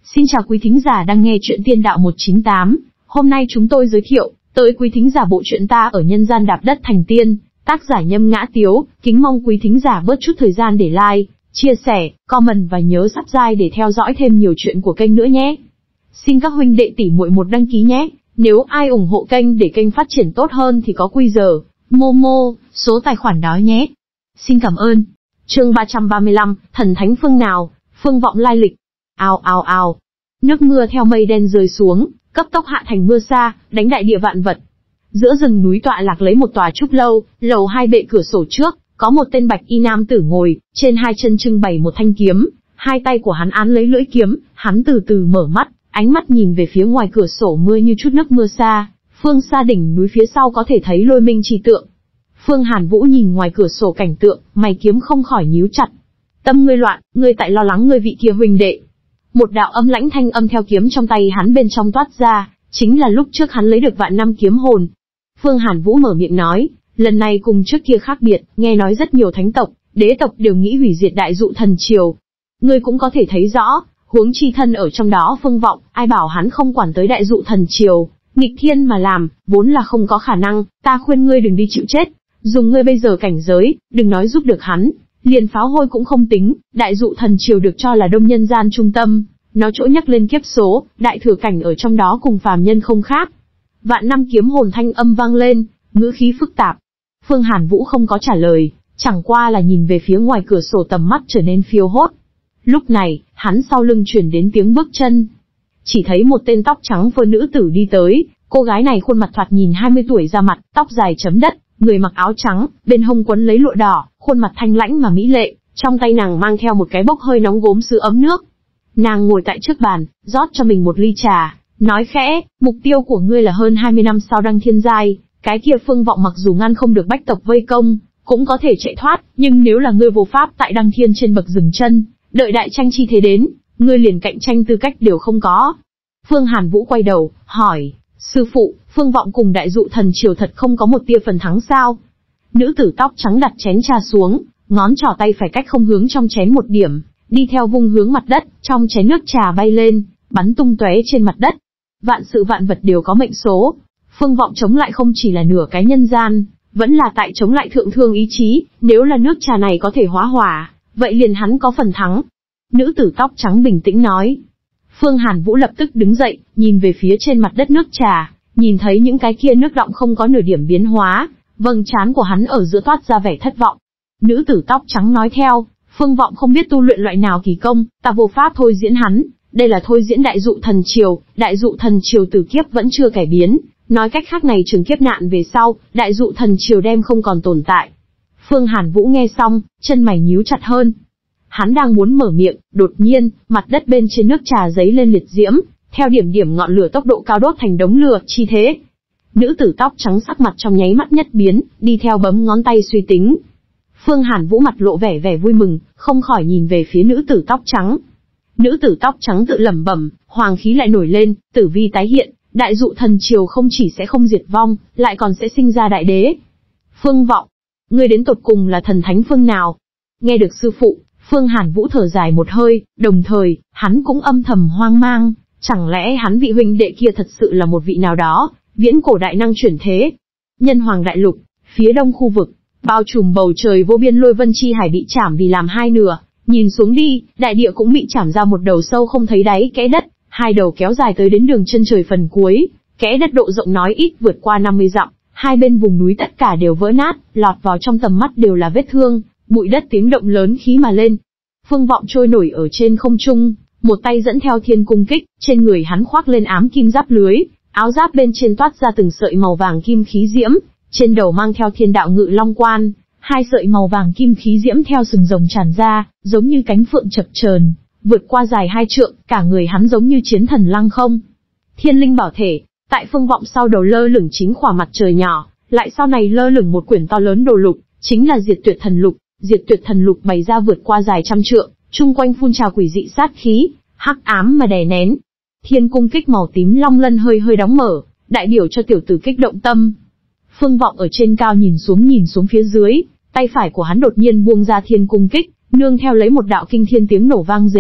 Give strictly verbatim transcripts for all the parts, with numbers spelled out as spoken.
Xin chào quý thính giả đang nghe chuyện Tiên Đạo một chín tám. Hôm nay chúng tôi giới thiệu tới quý thính giả bộ truyện Ta ở nhân gian đạp đất thành tiên, tác giả Nhâm Ngã Tiếu. Kính mong quý thính giả bớt chút thời gian để like, chia sẻ, comment và nhớ subscribe để theo dõi thêm nhiều chuyện của kênh nữa nhé. Xin các huynh đệ tỷ muội một đăng ký nhé. Nếu ai ủng hộ kênh để kênh phát triển tốt hơn thì có quy giờ, Momo, số tài khoản đó nhé. Xin cảm ơn. Chương ba trăm ba mươi lăm, thần thánh phương nào, phương vọng lai lịch. Ào ào ào. Nước mưa theo mây đen rơi xuống, cấp tốc hạ thành mưa sa, đánh đại địa vạn vật. Giữa rừng núi tọa lạc lấy một tòa trúc lâu, lầu hai bệ cửa sổ trước, có một tên bạch y nam tử ngồi, trên hai chân trưng bày một thanh kiếm, hai tay của hắn án lấy lưỡi kiếm, hắn từ từ mở mắt, ánh mắt nhìn về phía ngoài cửa sổ mưa như chút nước mưa xa, phương xa đỉnh núi phía sau có thể thấy lôi minh chi tượng. Phương Hàn Vũ nhìn ngoài cửa sổ cảnh tượng, mày kiếm không khỏi nhíu chặt. Tâm ngươi loạn, ngươi tại lo lắng ngươi vị kia huynh đệ. Một đạo âm lãnh thanh âm theo kiếm trong tay hắn bên trong toát ra, chính là lúc trước hắn lấy được vạn năm kiếm hồn. Phương Hàn Vũ mở miệng nói, lần này cùng trước kia khác biệt, nghe nói rất nhiều thánh tộc, đế tộc đều nghĩ hủy diệt đại dụ thần triều. Ngươi cũng có thể thấy rõ, huống chi thân ở trong đó Phương Vọng, ai bảo hắn không quản tới đại dụ thần triều, nghịch thiên mà làm, vốn là không có khả năng, ta khuyên ngươi đừng đi chịu chết, dùng ngươi bây giờ cảnh giới, đừng nói giúp được hắn. Liền pháo hôi cũng không tính, đại dụ thần triều được cho là đông nhân gian trung tâm, nó chỗ nhắc lên kiếp số, đại thừa cảnh ở trong đó cùng phàm nhân không khác. Vạn năm kiếm hồn thanh âm vang lên, ngữ khí phức tạp. Phương Hàn Vũ không có trả lời, chẳng qua là nhìn về phía ngoài cửa sổ, tầm mắt trở nên phiêu hốt. Lúc này, hắn sau lưng truyền đến tiếng bước chân. Chỉ thấy một tên tóc trắng phơ nữ tử đi tới, cô gái này khuôn mặt thoạt nhìn hai mươi tuổi ra mặt, tóc dài chấm đất, người mặc áo trắng, bên hông quấn lấy lụa đỏ, khuôn mặt thanh lãnh mà mỹ lệ, trong tay nàng mang theo một cái bốc hơi nóng gốm sứ ấm nước. Nàng ngồi tại trước bàn, rót cho mình một ly trà, nói khẽ, mục tiêu của ngươi là hơn hai mươi năm sau đăng thiên giai, cái kia Phương Vọng mặc dù ngăn không được bách tộc vây công, cũng có thể chạy thoát, nhưng nếu là ngươi vô pháp tại đăng thiên trên bậc dừng chân, đợi đại tranh chi thế đến, ngươi liền cạnh tranh tư cách đều không có. Phương Hàn Vũ quay đầu, hỏi, sư phụ, Phương Vọng cùng đại dụ thần triều thật không có một tia phần thắng sao? Nữ tử tóc trắng đặt chén trà xuống, ngón trỏ tay phải cách không hướng trong chén một điểm, đi theo vung hướng mặt đất, trong chén nước trà bay lên, bắn tung tóe trên mặt đất. Vạn sự vạn vật đều có mệnh số, Phương Vọng chống lại không chỉ là nửa cái nhân gian, vẫn là tại chống lại thượng thương ý chí, nếu là nước trà này có thể hóa hỏa, vậy liền hắn có phần thắng. Nữ tử tóc trắng bình tĩnh nói. Phương Hàn Vũ lập tức đứng dậy, nhìn về phía trên mặt đất nước trà, nhìn thấy những cái kia nước đọng không có nửa điểm biến hóa, vầng trán của hắn ở giữa toát ra vẻ thất vọng. Nữ tử tóc trắng nói theo, Phương Vọng không biết tu luyện loại nào kỳ công, ta vô pháp thôi diễn hắn, đây là thôi diễn đại dụ thần triều, đại dụ thần triều tử kiếp vẫn chưa cải biến, nói cách khác này trường kiếp nạn về sau, đại dụ thần triều đem không còn tồn tại. Phương Hàn Vũ nghe xong, chân mày nhíu chặt hơn. Hắn đang muốn mở miệng, đột nhiên, mặt đất bên trên nước trà giấy lên liệt diễm, theo điểm điểm ngọn lửa tốc độ cao đốt thành đống lửa chi thế. Nữ tử tóc trắng sắc mặt trong nháy mắt nhất biến, đi theo bấm ngón tay suy tính. Phương Hàn Vũ mặt lộ vẻ vẻ vui mừng, không khỏi nhìn về phía nữ tử tóc trắng. Nữ tử tóc trắng tự lẩm bẩm, hoàng khí lại nổi lên, tử vi tái hiện, đại dụ thần triều không chỉ sẽ không diệt vong, lại còn sẽ sinh ra đại đế. Phương Vọng, ngươi đến tột cùng là thần thánh phương nào? Nghe được sư phụ, Phương Hàn Vũ thở dài một hơi, đồng thời, hắn cũng âm thầm hoang mang, chẳng lẽ hắn vị huynh đệ kia thật sự là một vị nào đó, viễn cổ đại năng chuyển thế? Nhân Hoàng đại lục, phía đông khu vực, bao trùm bầu trời vô biên lôi vân chi hải bị chảm vì làm hai nửa, nhìn xuống đi, đại địa cũng bị chảm ra một đầu sâu không thấy đáy kẽ đất, hai đầu kéo dài tới đến đường chân trời phần cuối, kẽ đất độ rộng nói ít vượt qua năm mươi dặm, hai bên vùng núi tất cả đều vỡ nát, lọt vào trong tầm mắt đều là vết thương, bụi đất tiếng động lớn khí mà lên. Phương Vọng trôi nổi ở trên không trung, một tay dẫn theo thiên cung kích, trên người hắn khoác lên ám kim giáp lưới, áo giáp bên trên toát ra từng sợi màu vàng kim khí diễm, trên đầu mang theo thiên đạo ngự long quan, hai sợi màu vàng kim khí diễm theo sừng rồng tràn ra, giống như cánh phượng chập chờn, vượt qua dài hai trượng, cả người hắn giống như chiến thần lăng không. Thiên linh bảo thể, tại Phương Vọng sau đầu lơ lửng chính khỏa mặt trời nhỏ, lại sau này lơ lửng một quyển to lớn đồ lục, chính là Diệt Tuyệt Thần Lục. Diệt Tuyệt Thần Lục bày ra vượt qua dài trăm trượng, chung quanh phun trào quỷ dị sát khí, hắc ám mà đè nén. Thiên cung kích màu tím long lân hơi hơi đóng mở, đại biểu cho tiểu tử kích động tâm. Phương Vọng ở trên cao nhìn xuống nhìn xuống phía dưới, tay phải của hắn đột nhiên buông ra thiên cung kích, nương theo lấy một đạo kinh thiên tiếng nổ vang rền,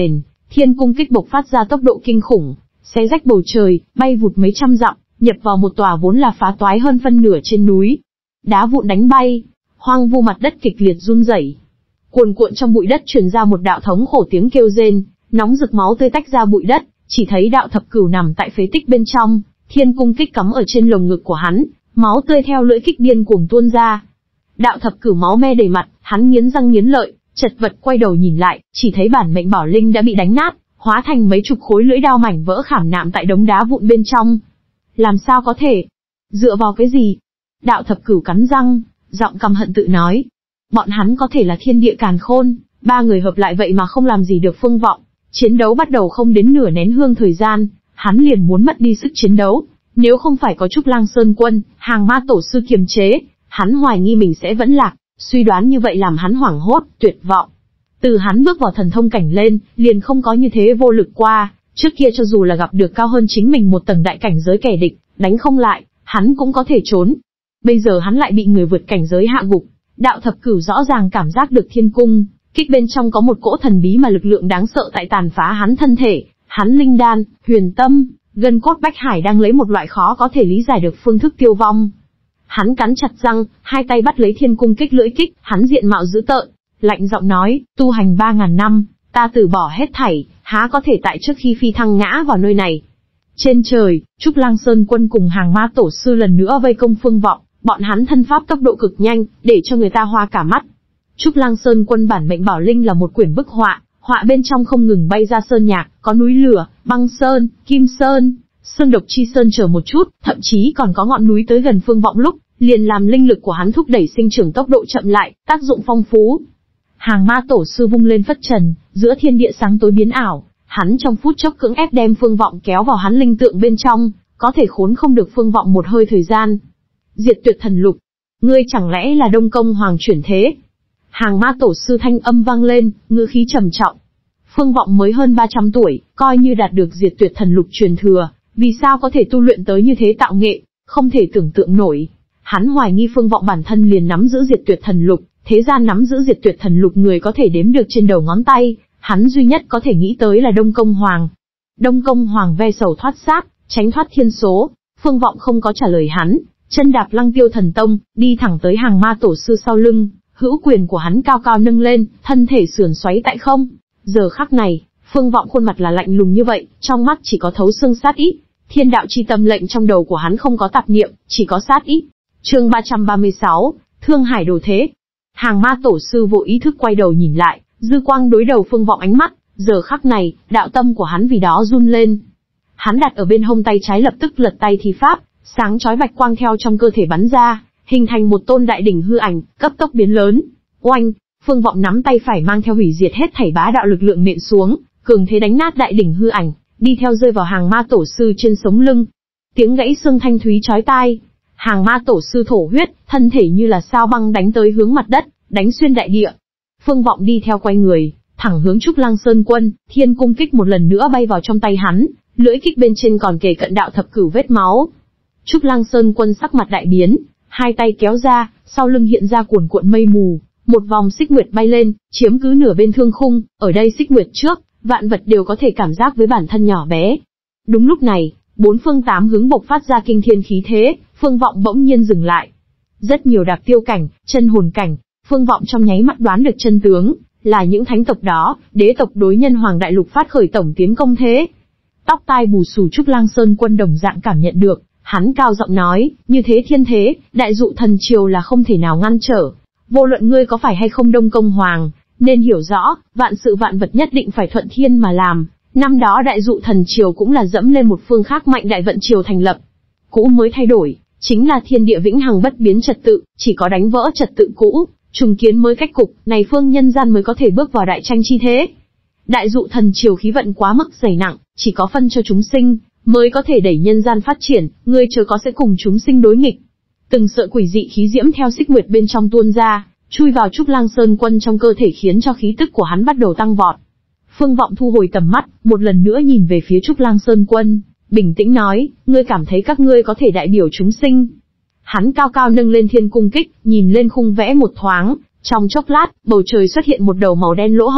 Thiên cung kích bộc phát ra tốc độ kinh khủng, xé rách bầu trời, bay vụt mấy trăm dặm, nhập vào một tòa vốn là phá toái hơn phân nửa trên núi. Đá vụn đánh bay, hoang vu mặt đất kịch liệt run rẩy. Cuồn cuộn trong bụi đất truyền ra một đạo thống khổ tiếng kêu rên, nóng rực máu tươi tách ra bụi đất, chỉ thấy đạo thập cửu nằm tại phế tích bên trong, thiên cung kích cắm ở trên lồng ngực của hắn, máu tươi theo lưỡi kích điên cuồng tuôn ra. Đạo thập cửu máu me đầy mặt, hắn nghiến răng nghiến lợi, chật vật quay đầu nhìn lại, chỉ thấy bản mệnh bảo linh đã bị đánh nát, hóa thành mấy chục khối lưỡi đao mảnh vỡ khảm nạm tại đống đá vụn bên trong. Làm sao có thể? Dựa vào cái gì? Đạo thập cửu cắn răng, giọng căm hận tự nói. Bọn hắn có thể là thiên địa càn khôn, ba người hợp lại vậy mà không làm gì được Phương Vọng. Chiến đấu bắt đầu không đến nửa nén hương thời gian, hắn liền muốn mất đi sức chiến đấu. Nếu không phải có Trúc Lang Sơn Quân, Hàng Ma Tổ Sư kiềm chế, hắn hoài nghi mình sẽ vẫn lạc, suy đoán như vậy làm hắn hoảng hốt, tuyệt vọng. Từ hắn bước vào thần thông cảnh lên, liền không có như thế vô lực qua, trước kia cho dù là gặp được cao hơn chính mình một tầng đại cảnh giới kẻ địch, đánh không lại, hắn cũng có thể trốn. Bây giờ hắn lại bị người vượt cảnh giới hạ gục. Đạo thập cửu rõ ràng cảm giác được thiên cung kích bên trong có một cỗ thần bí mà lực lượng đáng sợ tại tàn phá hắn thân thể, hắn linh đan, huyền tâm, gân cốt bách hải đang lấy một loại khó có thể lý giải được phương thức tiêu vong. Hắn cắn chặt răng, hai tay bắt lấy thiên cung kích lưỡi kích, hắn diện mạo dữ tợn, lạnh giọng nói, tu hành ba ngàn năm, ta từ bỏ hết thảy, há có thể tại trước khi phi thăng ngã vào nơi này. Trên trời, Trúc Lang Sơn Quân cùng Hàng Ma Tổ Sư lần nữa vây công Phương Vọng, bọn hắn thân pháp tốc độ cực nhanh, để cho người ta hoa cả mắt. Trúc Lang Sơn Quân bản mệnh bảo linh là một quyển bức họa, họa bên trong không ngừng bay ra sơn nhạc, có núi lửa, băng sơn, kim sơn, sơn độc chi sơn chờ một chút, thậm chí còn có ngọn núi tới gần Phương Vọng lúc, liền làm linh lực của hắn thúc đẩy sinh trưởng tốc độ chậm lại, tác dụng phong phú. Hàng Ma Tổ Sư vung lên phất trần, giữa thiên địa sáng tối biến ảo, hắn trong phút chốc cưỡng ép đem Phương Vọng kéo vào hắn linh tượng bên trong, có thể khốn không được Phương Vọng một hơi thời gian. Diệt Tuyệt Thần Lục, ngươi chẳng lẽ là Đông Công Hoàng chuyển thế? Hàng Ma Tổ Sư thanh âm vang lên, ngữ khí trầm trọng. Phương Vọng mới hơn ba trăm tuổi, coi như đạt được Diệt Tuyệt Thần Lục truyền thừa, vì sao có thể tu luyện tới như thế tạo nghệ, không thể tưởng tượng nổi. Hắn hoài nghi Phương Vọng bản thân liền nắm giữ Diệt Tuyệt Thần Lục, thế gian nắm giữ Diệt Tuyệt Thần Lục người có thể đếm được trên đầu ngón tay, hắn duy nhất có thể nghĩ tới là Đông Công Hoàng. Đông Công Hoàng ve sầu thoát xác, tránh thoát thiên số, Phương Vọng không có trả lời hắn, chân đạp Lăng Tiêu Thần Tông, đi thẳng tới Hàng Ma Tổ Sư sau lưng, hữu quyền của hắn cao cao nâng lên, thân thể sườn xoáy tại không. Giờ khắc này, Phương Vọng khuôn mặt là lạnh lùng như vậy, trong mắt chỉ có thấu xương sát ý. Thiên đạo chi tâm lệnh trong đầu của hắn không có tạp niệm, chỉ có sát ý. Chương ba trăm ba mươi sáu, Thương Hải Đồ Thế. Hàng Ma Tổ Sư vô ý thức quay đầu nhìn lại, dư quang đối đầu Phương Vọng ánh mắt, giờ khắc này, đạo tâm của hắn vì đó run lên. Hắn đặt ở bên hông tay trái lập tức lật tay thi pháp, sáng chói bạch quang theo trong cơ thể bắn ra, hình thành một tôn đại đỉnh hư ảnh, cấp tốc biến lớn. Oanh, Phương Vọng nắm tay phải mang theo hủy diệt hết thảy bá đạo lực lượng nện xuống, cường thế đánh nát đại đỉnh hư ảnh, đi theo rơi vào Hàng Ma Tổ Sư trên sống lưng. Tiếng gãy xương thanh thúy chói tai. Hàng Ma Tổ Sư thổ huyết, thân thể như là sao băng đánh tới hướng mặt đất, đánh xuyên đại địa. Phương Vọng đi theo quay người, thẳng hướng Trúc Lang Sơn Quân, thiên cung kích một lần nữa bay vào trong tay hắn, lưỡi kích bên trên còn kề cận đạo thập cửu vết máu. Trúc Lang Sơn Quân sắc mặt đại biến, hai tay kéo ra, sau lưng hiện ra cuồn cuộn mây mù, một vòng xích nguyệt bay lên, chiếm cứ nửa bên thương khung, ở đây xích nguyệt trước, vạn vật đều có thể cảm giác với bản thân nhỏ bé. Đúng lúc này, bốn phương tám hướng bộc phát ra kinh thiên khí thế, Phương Vọng bỗng nhiên dừng lại. Rất nhiều đạp tiêu cảnh, chân hồn cảnh, Phương Vọng trong nháy mắt đoán được chân tướng, là những thánh tộc đó, đế tộc đối nhân hoàng đại lục phát khởi tổng tiến công thế. Tóc tai bù xù Trúc Lang Sơn Quân đồng dạng cảm nhận được, hắn cao giọng nói, như thế thiên thế, đại dụ thần triều là không thể nào ngăn trở. Vô luận ngươi có phải hay không Đông Công Hoàng, nên hiểu rõ, vạn sự vạn vật nhất định phải thuận thiên mà làm. Năm đó đại dụ thần triều cũng là dẫm lên một phương khác mạnh đại vận triều thành lập. Cũ mới thay đổi, chính là thiên địa vĩnh hằng bất biến trật tự, chỉ có đánh vỡ trật tự cũ, trùng kiến mới cách cục, này phương nhân gian mới có thể bước vào đại tranh chi thế. Đại dụ thần triều khí vận quá mức dày nặng, chỉ có phân cho chúng sinh, mới có thể đẩy nhân gian phát triển, ngươi chớ có sẽ cùng chúng sinh đối nghịch. Từng sợi quỷ dị khí diễm theo xích nguyệt bên trong tuôn ra, chui vào Trúc Lang Sơn Quân trong cơ thể khiến cho khí tức của hắn bắt đầu tăng vọt. Phương Vọng thu hồi tầm mắt, một lần nữa nhìn về phía Trúc Lang Sơn Quân, bình tĩnh nói, ngươi cảm thấy các ngươi có thể đại biểu chúng sinh. Hắn cao cao nâng lên thiên cung kích, nhìn lên khung vẽ một thoáng, trong chốc lát, bầu trời xuất hiện một đầu màu đen lỗ hổng,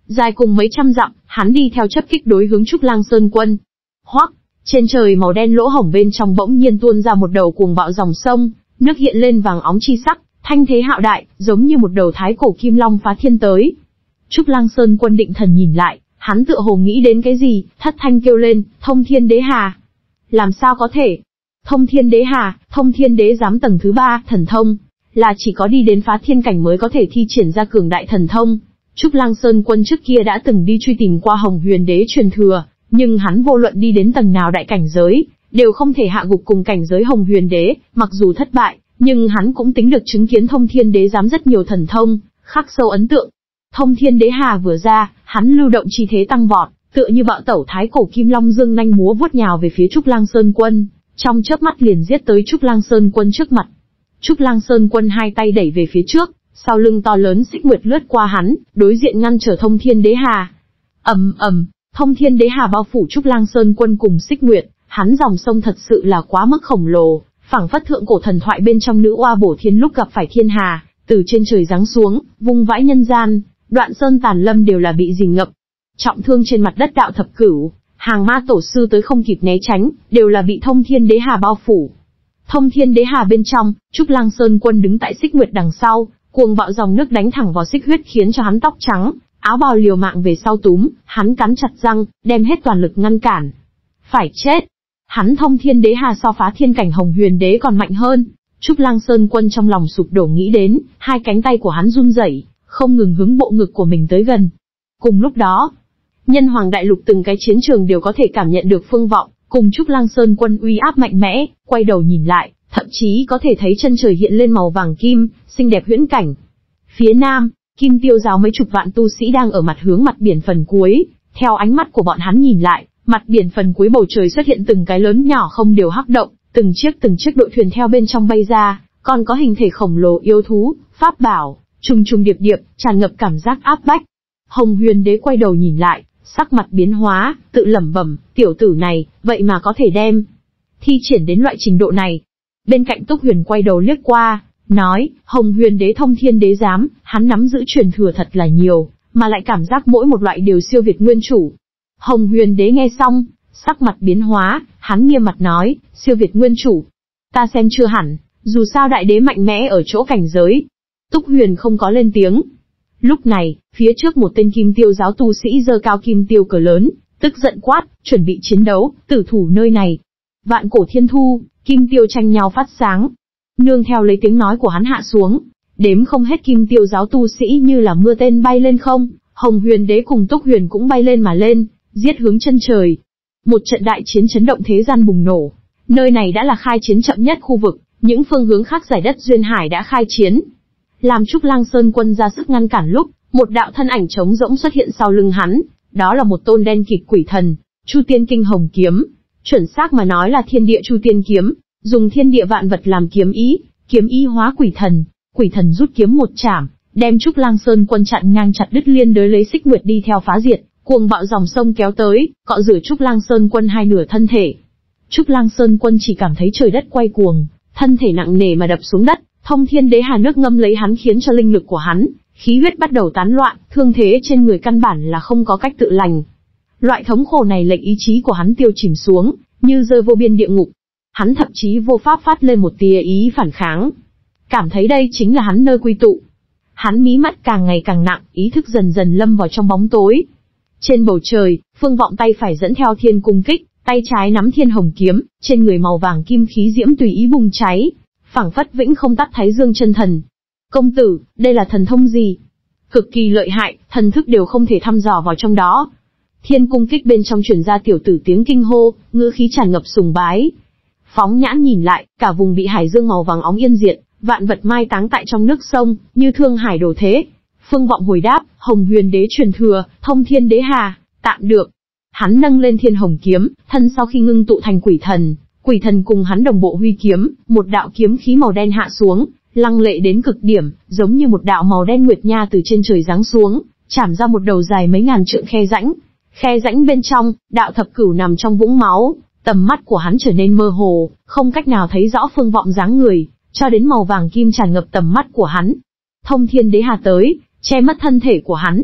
dài cùng mấy trăm dặm, hắn đi theo chấp kích đối hướng Trúc Lang Sơn quân. Hoắc, trên trời màu đen lỗ hổng bên trong bỗng nhiên tuôn ra một đầu cuồng bạo dòng sông, nước hiện lên vàng óng chi sắc, thanh thế hạo đại, giống như một đầu thái cổ kim long phá thiên tới. Trúc Lang Sơn quân định thần nhìn lại, hắn tựa hồ nghĩ đến cái gì, thất thanh kêu lên, Thông Thiên Đế Hà. Làm sao có thể? Thông Thiên Đế Hà, Thông Thiên Đế giám tầng thứ ba, thần thông, là chỉ có đi đến phá thiên cảnh mới có thể thi triển ra cường đại thần thông. Trúc Lang Sơn quân trước kia đã từng đi truy tìm qua Hồng Huyền Đế truyền thừa, nhưng hắn vô luận đi đến tầng nào đại cảnh giới, đều không thể hạ gục cùng cảnh giới Hồng Huyền Đế, mặc dù thất bại, nhưng hắn cũng tính được chứng kiến Thông Thiên Đế giám rất nhiều thần thông, khắc sâu ấn tượng. Thông Thiên Đế Hà vừa ra, hắn lưu động chi thế tăng vọt, tựa như bạo tẩu thái cổ kim long dương nanh múa vuốt nhào về phía Trúc Lang Sơn quân, trong chớp mắt liền giết tới Trúc Lang Sơn quân trước mặt. Trúc Lang Sơn quân hai tay đẩy về phía trước, sau lưng to lớn xích nguyệt lướt qua hắn, đối diện ngăn trở Thông Thiên Đế Hà. Ầm ầm, Thông Thiên Đế Hà bao phủ Trúc Lang Sơn quân cùng xích nguyệt, hắn dòng sông thật sự là quá mức khổng lồ, phảng phất thượng cổ thần thoại bên trong nữ oa bổ thiên lúc gặp phải thiên hà, từ trên trời giáng xuống, vung vãi nhân gian, đoạn sơn tàn lâm đều là bị dìm ngập. Trọng thương trên mặt đất đạo thập cửu, hàng ma tổ sư tới không kịp né tránh, đều là bị Thông Thiên Đế Hà bao phủ. Thông Thiên Đế Hà bên trong, Trúc Lang Sơn quân đứng tại xích nguyệt đằng sau, cuồng bạo dòng nước đánh thẳng vào xích huyết khiến cho hắn tóc trắng, áo bào liều mạng về sau túm, hắn cắn chặt răng, đem hết toàn lực ngăn cản. Phải chết! Hắn Thông Thiên Đế Hà so phá thiên cảnh Hồng Huyền Đế còn mạnh hơn. Trúc Lang Sơn quân trong lòng sụp đổ nghĩ đến, hai cánh tay của hắn run rẩy, không ngừng hướng bộ ngực của mình tới gần. Cùng lúc đó, nhân hoàng đại lục từng cái chiến trường đều có thể cảm nhận được phương vọng, cùng Trúc Lang Sơn quân uy áp mạnh mẽ, quay đầu nhìn lại, thậm chí có thể thấy chân trời hiện lên màu vàng kim, xinh đẹp huyễn cảnh. Phía nam, Kim Tiêu giáo mấy chục vạn tu sĩ đang ở mặt hướng mặt biển phần cuối, theo ánh mắt của bọn hắn nhìn lại, mặt biển phần cuối bầu trời xuất hiện từng cái lớn nhỏ không đều hắc động, từng chiếc từng chiếc đội thuyền theo bên trong bay ra, còn có hình thể khổng lồ yêu thú, pháp bảo, trùng trùng điệp điệp, tràn ngập cảm giác áp bách. Hồng Huyền Đế quay đầu nhìn lại, sắc mặt biến hóa, tự lẩm bẩm, tiểu tử này, vậy mà có thể đem thi triển đến loại trình độ này. Bên cạnh Túc Huyền quay đầu liếc qua, nói, Hồng Huyền Đế Thông Thiên Đế giám, hắn nắm giữ truyền thừa thật là nhiều, mà lại cảm giác mỗi một loại đều siêu việt nguyên chủ. Hồng Huyền Đế nghe xong, sắc mặt biến hóa, hắn nghiêm mặt nói, siêu việt nguyên chủ. Ta xem chưa hẳn, dù sao đại đế mạnh mẽ ở chỗ cảnh giới. Túc Huyền không có lên tiếng. Lúc này, phía trước một tên Kim Tiêu giáo tu sĩ giơ cao kim tiêu cờ lớn, tức giận quát, chuẩn bị chiến đấu, tử thủ nơi này. Vạn cổ thiên thu, kim tiêu tranh nhau phát sáng. Nương theo lấy tiếng nói của hắn hạ xuống, đếm không hết Kim Tiêu giáo tu sĩ như là mưa tên bay lên không, Hồng Huyền Đế cùng Túc Huyền cũng bay lên mà lên, giết hướng chân trời. Một trận đại chiến chấn động thế gian bùng nổ. Nơi này đã là khai chiến chậm nhất khu vực, những phương hướng khác giải đất duyên hải đã khai chiến. Làm Trúc Lang Sơn quân ra sức ngăn cản lúc, một đạo thân ảnh trống rỗng xuất hiện sau lưng hắn, đó là một tôn đen kịt quỷ thần, Chu Tiên Kinh Hồng kiếm, chuẩn xác mà nói là Thiên Địa Chu Tiên kiếm, dùng thiên địa vạn vật làm kiếm ý, kiếm ý hóa quỷ thần, quỷ thần rút kiếm một chảm, đem Trúc Lang Sơn quân chặn ngang chặt đứt liên đới lấy xích nguyệt đi theo phá diệt, cuồng bạo dòng sông kéo tới, cọ rửa Trúc Lang Sơn quân hai nửa thân thể. Trúc Lang Sơn quân chỉ cảm thấy trời đất quay cuồng, thân thể nặng nề mà đập xuống đất, Thông Thiên Đế Hà nước ngâm lấy hắn khiến cho linh lực của hắn, khí huyết bắt đầu tán loạn, thương thế trên người căn bản là không có cách tự lành. Loại thống khổ này lệnh ý chí của hắn tiêu chìm xuống, như rơi vô biên địa ngục. Hắn thậm chí vô pháp phát lên một tia ý phản kháng. Cảm thấy đây chính là hắn nơi quy tụ. Hắn mí mắt càng ngày càng nặng, ý thức dần dần lâm vào trong bóng tối. Trên bầu trời, Phương Vọng tay phải dẫn theo thiên cung kích, tay trái nắm thiên hồng kiếm, trên người màu vàng kim khí diễm tùy ý bùng cháy, phảng phất vĩnh không tắt thái dương chân thần. Công tử, đây là thần thông gì? Cực kỳ lợi hại, thần thức đều không thể thăm dò vào trong đó. Thiên cung kích bên trong truyền ra tiểu tử tiếng kinh hô, ngữ khí tràn ngập sùng bái. Phóng nhãn nhìn lại, cả vùng bị hải dương màu vàng óng yên diệt, vạn vật mai táng tại trong nước sông, như thương hải đổ thế. Phương Vọng hồi đáp, Hồng Huyền Đế truyền thừa, Thông Thiên Đế Hà, tạm được. Hắn nâng lên thiên hồng kiếm, thân sau khi ngưng tụ thành quỷ thần, quỷ thần cùng hắn đồng bộ huy kiếm, một đạo kiếm khí màu đen hạ xuống, lăng lệ đến cực điểm, giống như một đạo màu đen nguyệt nha từ trên trời giáng xuống, chảm ra một đầu dài mấy ngàn trượng khe rãnh. Khe rãnh bên trong, đạo thập cửu nằm trong vũng máu, tầm mắt của hắn trở nên mơ hồ, không cách nào thấy rõ Phương Vọng dáng người, cho đến màu vàng kim tràn ngập tầm mắt của hắn. Thông Thiên Đế Hà tới, che mất thân thể của hắn.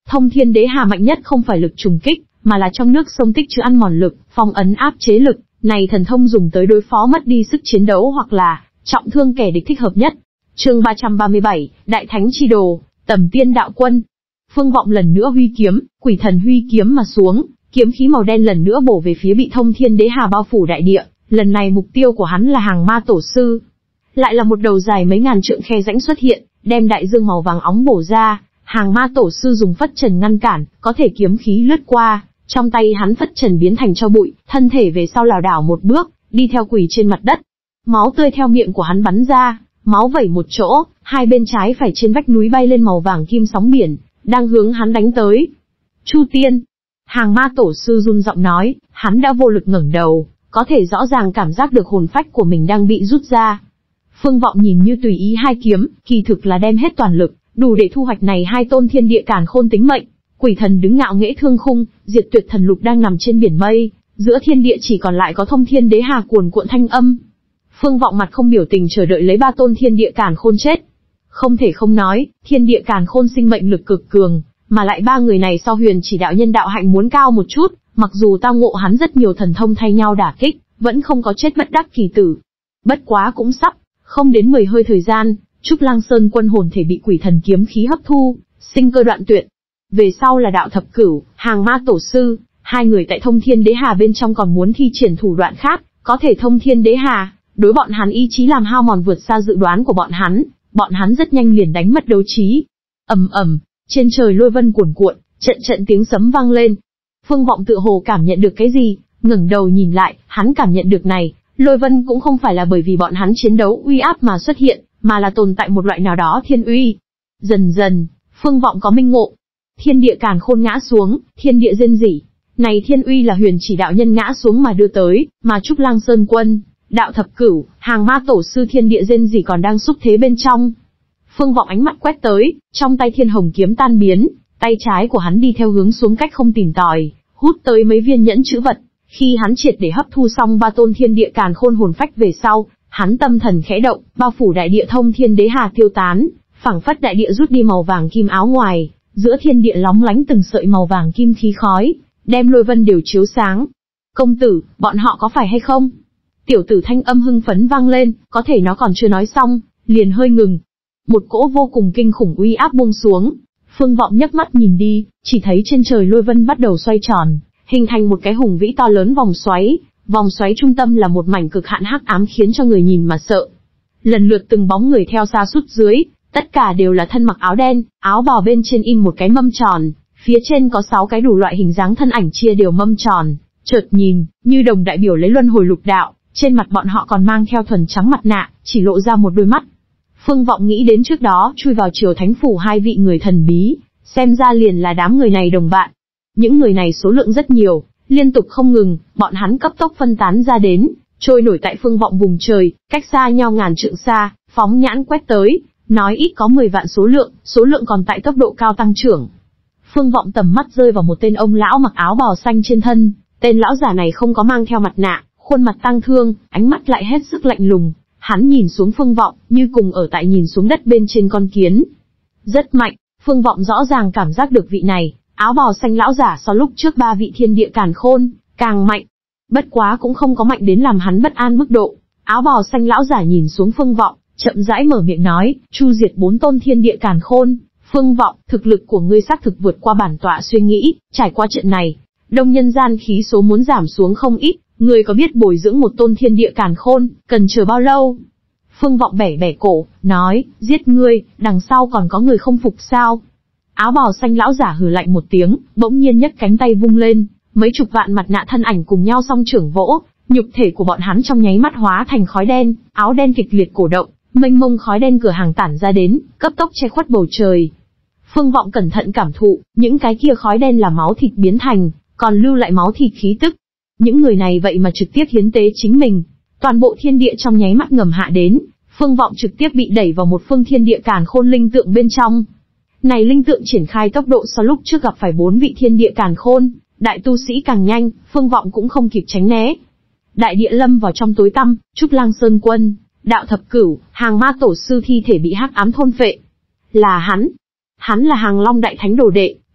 Thông Thiên Đế Hà mạnh nhất không phải lực trùng kích, mà là trong nước sông tích trữ ăn mòn lực, phong ấn áp chế lực, này thần thông dùng tới đối phó mất đi sức chiến đấu hoặc là trọng thương kẻ địch thích hợp nhất. Chương ba trăm ba mươi bảy, Đại Thánh Chi Đồ, Tầm Tiên Đạo Quân. Phương Vọng lần nữa huy kiếm, Quỷ Thần huy kiếm mà xuống, kiếm khí màu đen lần nữa bổ về phía bị Thông Thiên Đế Hà bao phủ đại địa, lần này mục tiêu của hắn là Hàng Ma Tổ Sư. Lại là một đầu dài mấy ngàn trượng khe rãnh xuất hiện, đem đại dương màu vàng óng bổ ra, Hàng Ma Tổ Sư dùng phất trần ngăn cản, có thể kiếm khí lướt qua, trong tay hắn phất trần biến thành tro bụi, thân thể về sau lảo đảo một bước, đi theo quỳ trên mặt đất. Máu tươi theo miệng của hắn bắn ra, máu vẩy một chỗ, hai bên trái phải trên vách núi bay lên màu vàng kim sóng biển, đang hướng hắn đánh tới. Chu Tiên. Hàng Ma Tổ Sư run giọng nói, hắn đã vô lực ngẩng đầu, có thể rõ ràng cảm giác được hồn phách của mình đang bị rút ra. Phương Vọng nhìn như tùy ý hai kiếm, kỳ thực là đem hết toàn lực, đủ để thu hoạch này hai tôn thiên địa càn khôn tính mệnh. Quỷ Thần đứng ngạo nghễ thương khung, Diệt Tuyệt Thần Lục đang nằm trên biển mây, giữa thiên địa chỉ còn lại có Thông Thiên Đế Hà cuồn cuộn thanh âm. Phương Vọng mặt không biểu tình chờ đợi lấy ba tôn thiên địa càn khôn chết. Không thể không nói, thiên địa càn khôn sinh mệnh lực cực cường, mà lại ba người này so Huyền Chỉ đạo nhân đạo hạnh muốn cao một chút, mặc dù tao ngộ hắn rất nhiều thần thông thay nhau đả kích, vẫn không có chết bất đắc kỳ tử. Bất quá cũng sắp, không đến mười hơi thời gian, Trúc Lăng Sơn Quân hồn thể bị Quỷ Thần kiếm khí hấp thu, sinh cơ đoạn tuyệt. Về sau là Đạo Thập Cửu, Hàng Ma Tổ Sư, hai người tại Thông Thiên Đế Hà bên trong còn muốn thi triển thủ đoạn khác, có thể Thông Thiên Đế Hà, đối bọn hắn ý chí làm hao mòn vượt xa dự đoán của bọn hắn, bọn hắn rất nhanh liền đánh mất đấu trí. Ầm ầm, trên trời lôi vân cuồn cuộn, trận trận tiếng sấm vang lên. Phương Vọng tựa hồ cảm nhận được cái gì, ngẩng đầu nhìn lại, hắn cảm nhận được này, lôi vân cũng không phải là bởi vì bọn hắn chiến đấu uy áp mà xuất hiện, mà là tồn tại một loại nào đó thiên uy. Dần dần, Phương Vọng có minh ngộ. Thiên địa càn khôn ngã xuống, thiên địa rên rỉ. Này thiên uy là Huyền Chỉ đạo nhân ngã xuống mà đưa tới, mà Trúc Lăng Sơn Quân, Đạo Thập Cửu, Hàng Ma Tổ Sư thiên địa rên rỉ còn đang xúc thế bên trong. Phương Vọng ánh mắt quét tới, trong tay thiên hồng kiếm tan biến, tay trái của hắn đi theo hướng xuống cách không tìm tòi, hút tới mấy viên nhẫn chữ vật. Khi hắn triệt để hấp thu xong ba tôn thiên địa càn khôn hồn phách về sau, hắn tâm thần khẽ động, bao phủ đại địa Thông Thiên Đế Hà tiêu tán, phảng phất đại địa rút đi màu vàng kim áo ngoài, giữa thiên địa lóng lánh từng sợi màu vàng kim khí khói, đem lôi vân đều chiếu sáng. Công tử, bọn họ có phải hay không? Tiểu tử thanh âm hưng phấn vang lên, có thể nó còn chưa nói xong, liền hơi ngừng. Một cỗ vô cùng kinh khủng uy áp buông xuống. Phương Vọng nhấc mắt nhìn đi, chỉ thấy trên trời lôi vân bắt đầu xoay tròn, hình thành một cái hùng vĩ to lớn vòng xoáy, vòng xoáy trung tâm là một mảnh cực hạn hắc ám khiến cho người nhìn mà sợ. Lần lượt từng bóng người theo xa sút dưới, tất cả đều là thân mặc áo đen, áo bào bên trên in một cái mâm tròn, phía trên có sáu cái đủ loại hình dáng thân ảnh chia đều mâm tròn, chợt nhìn, như đồng đại biểu lấy luân hồi lục đạo, trên mặt bọn họ còn mang theo thuần trắng mặt nạ, chỉ lộ ra một đôi mắt. Phương Vọng nghĩ đến trước đó chui vào Triều Thánh Phủ hai vị người thần bí, xem ra liền là đám người này đồng bạn. Những người này số lượng rất nhiều, liên tục không ngừng, bọn hắn cấp tốc phân tán ra đến, trôi nổi tại Phương Vọng vùng trời, cách xa nhau ngàn trượng xa, phóng nhãn quét tới, nói ít có mười vạn số lượng, số lượng còn tại tốc độ cao tăng trưởng. Phương Vọng tầm mắt rơi vào một tên ông lão mặc áo bào xanh trên thân, tên lão giả này không có mang theo mặt nạ, khuôn mặt tang thương, ánh mắt lại hết sức lạnh lùng. Hắn nhìn xuống Phương Vọng, như cùng ở tại nhìn xuống đất bên trên con kiến. Rất mạnh, Phương Vọng rõ ràng cảm giác được vị này, áo bào xanh lão giả so lúc trước ba vị thiên địa càn khôn, càng mạnh. Bất quá cũng không có mạnh đến làm hắn bất an mức độ. Áo bào xanh lão giả nhìn xuống Phương Vọng, chậm rãi mở miệng nói, chu diệt bốn tôn thiên địa càn khôn. Phương Vọng, thực lực của ngươi xác thực vượt qua bản tọa suy nghĩ, trải qua trận này, đông nhân gian khí số muốn giảm xuống không ít. Ngươi có biết bồi dưỡng một tôn thiên địa càn khôn, cần chờ bao lâu? Phương Vọng bẻ bẻ cổ, nói, giết ngươi, đằng sau còn có người không phục sao? Áo bào xanh lão giả hừ lạnh một tiếng, bỗng nhiên nhấc cánh tay vung lên, mấy chục vạn mặt nạ thân ảnh cùng nhau song trưởng vỗ, nhục thể của bọn hắn trong nháy mắt hóa thành khói đen, áo đen kịch liệt cổ động, mênh mông khói đen cửa hàng tản ra đến, cấp tốc che khuất bầu trời. Phương Vọng cẩn thận cảm thụ, những cái kia khói đen là máu thịt biến thành, còn lưu lại máu thịt khí tức. Những người này vậy mà trực tiếp hiến tế chính mình. Toàn bộ thiên địa trong nháy mắt ngầm hạ đến, Phương Vọng trực tiếp bị đẩy vào một phương thiên địa càn khôn linh tượng bên trong. Này linh tượng triển khai tốc độ so lúc trước gặp phải bốn vị thiên địa càn khôn, đại tu sĩ càng nhanh, Phương Vọng cũng không kịp tránh né. Đại địa lâm vào trong tối tăm, Trúc Lăng Sơn Quân, Đạo Thập Cửu, Hàng Ma Tổ Sư thi thể bị hắc ám thôn phệ. Là hắn. Hắn là Hàng Long Đại Thánh đồ đệ,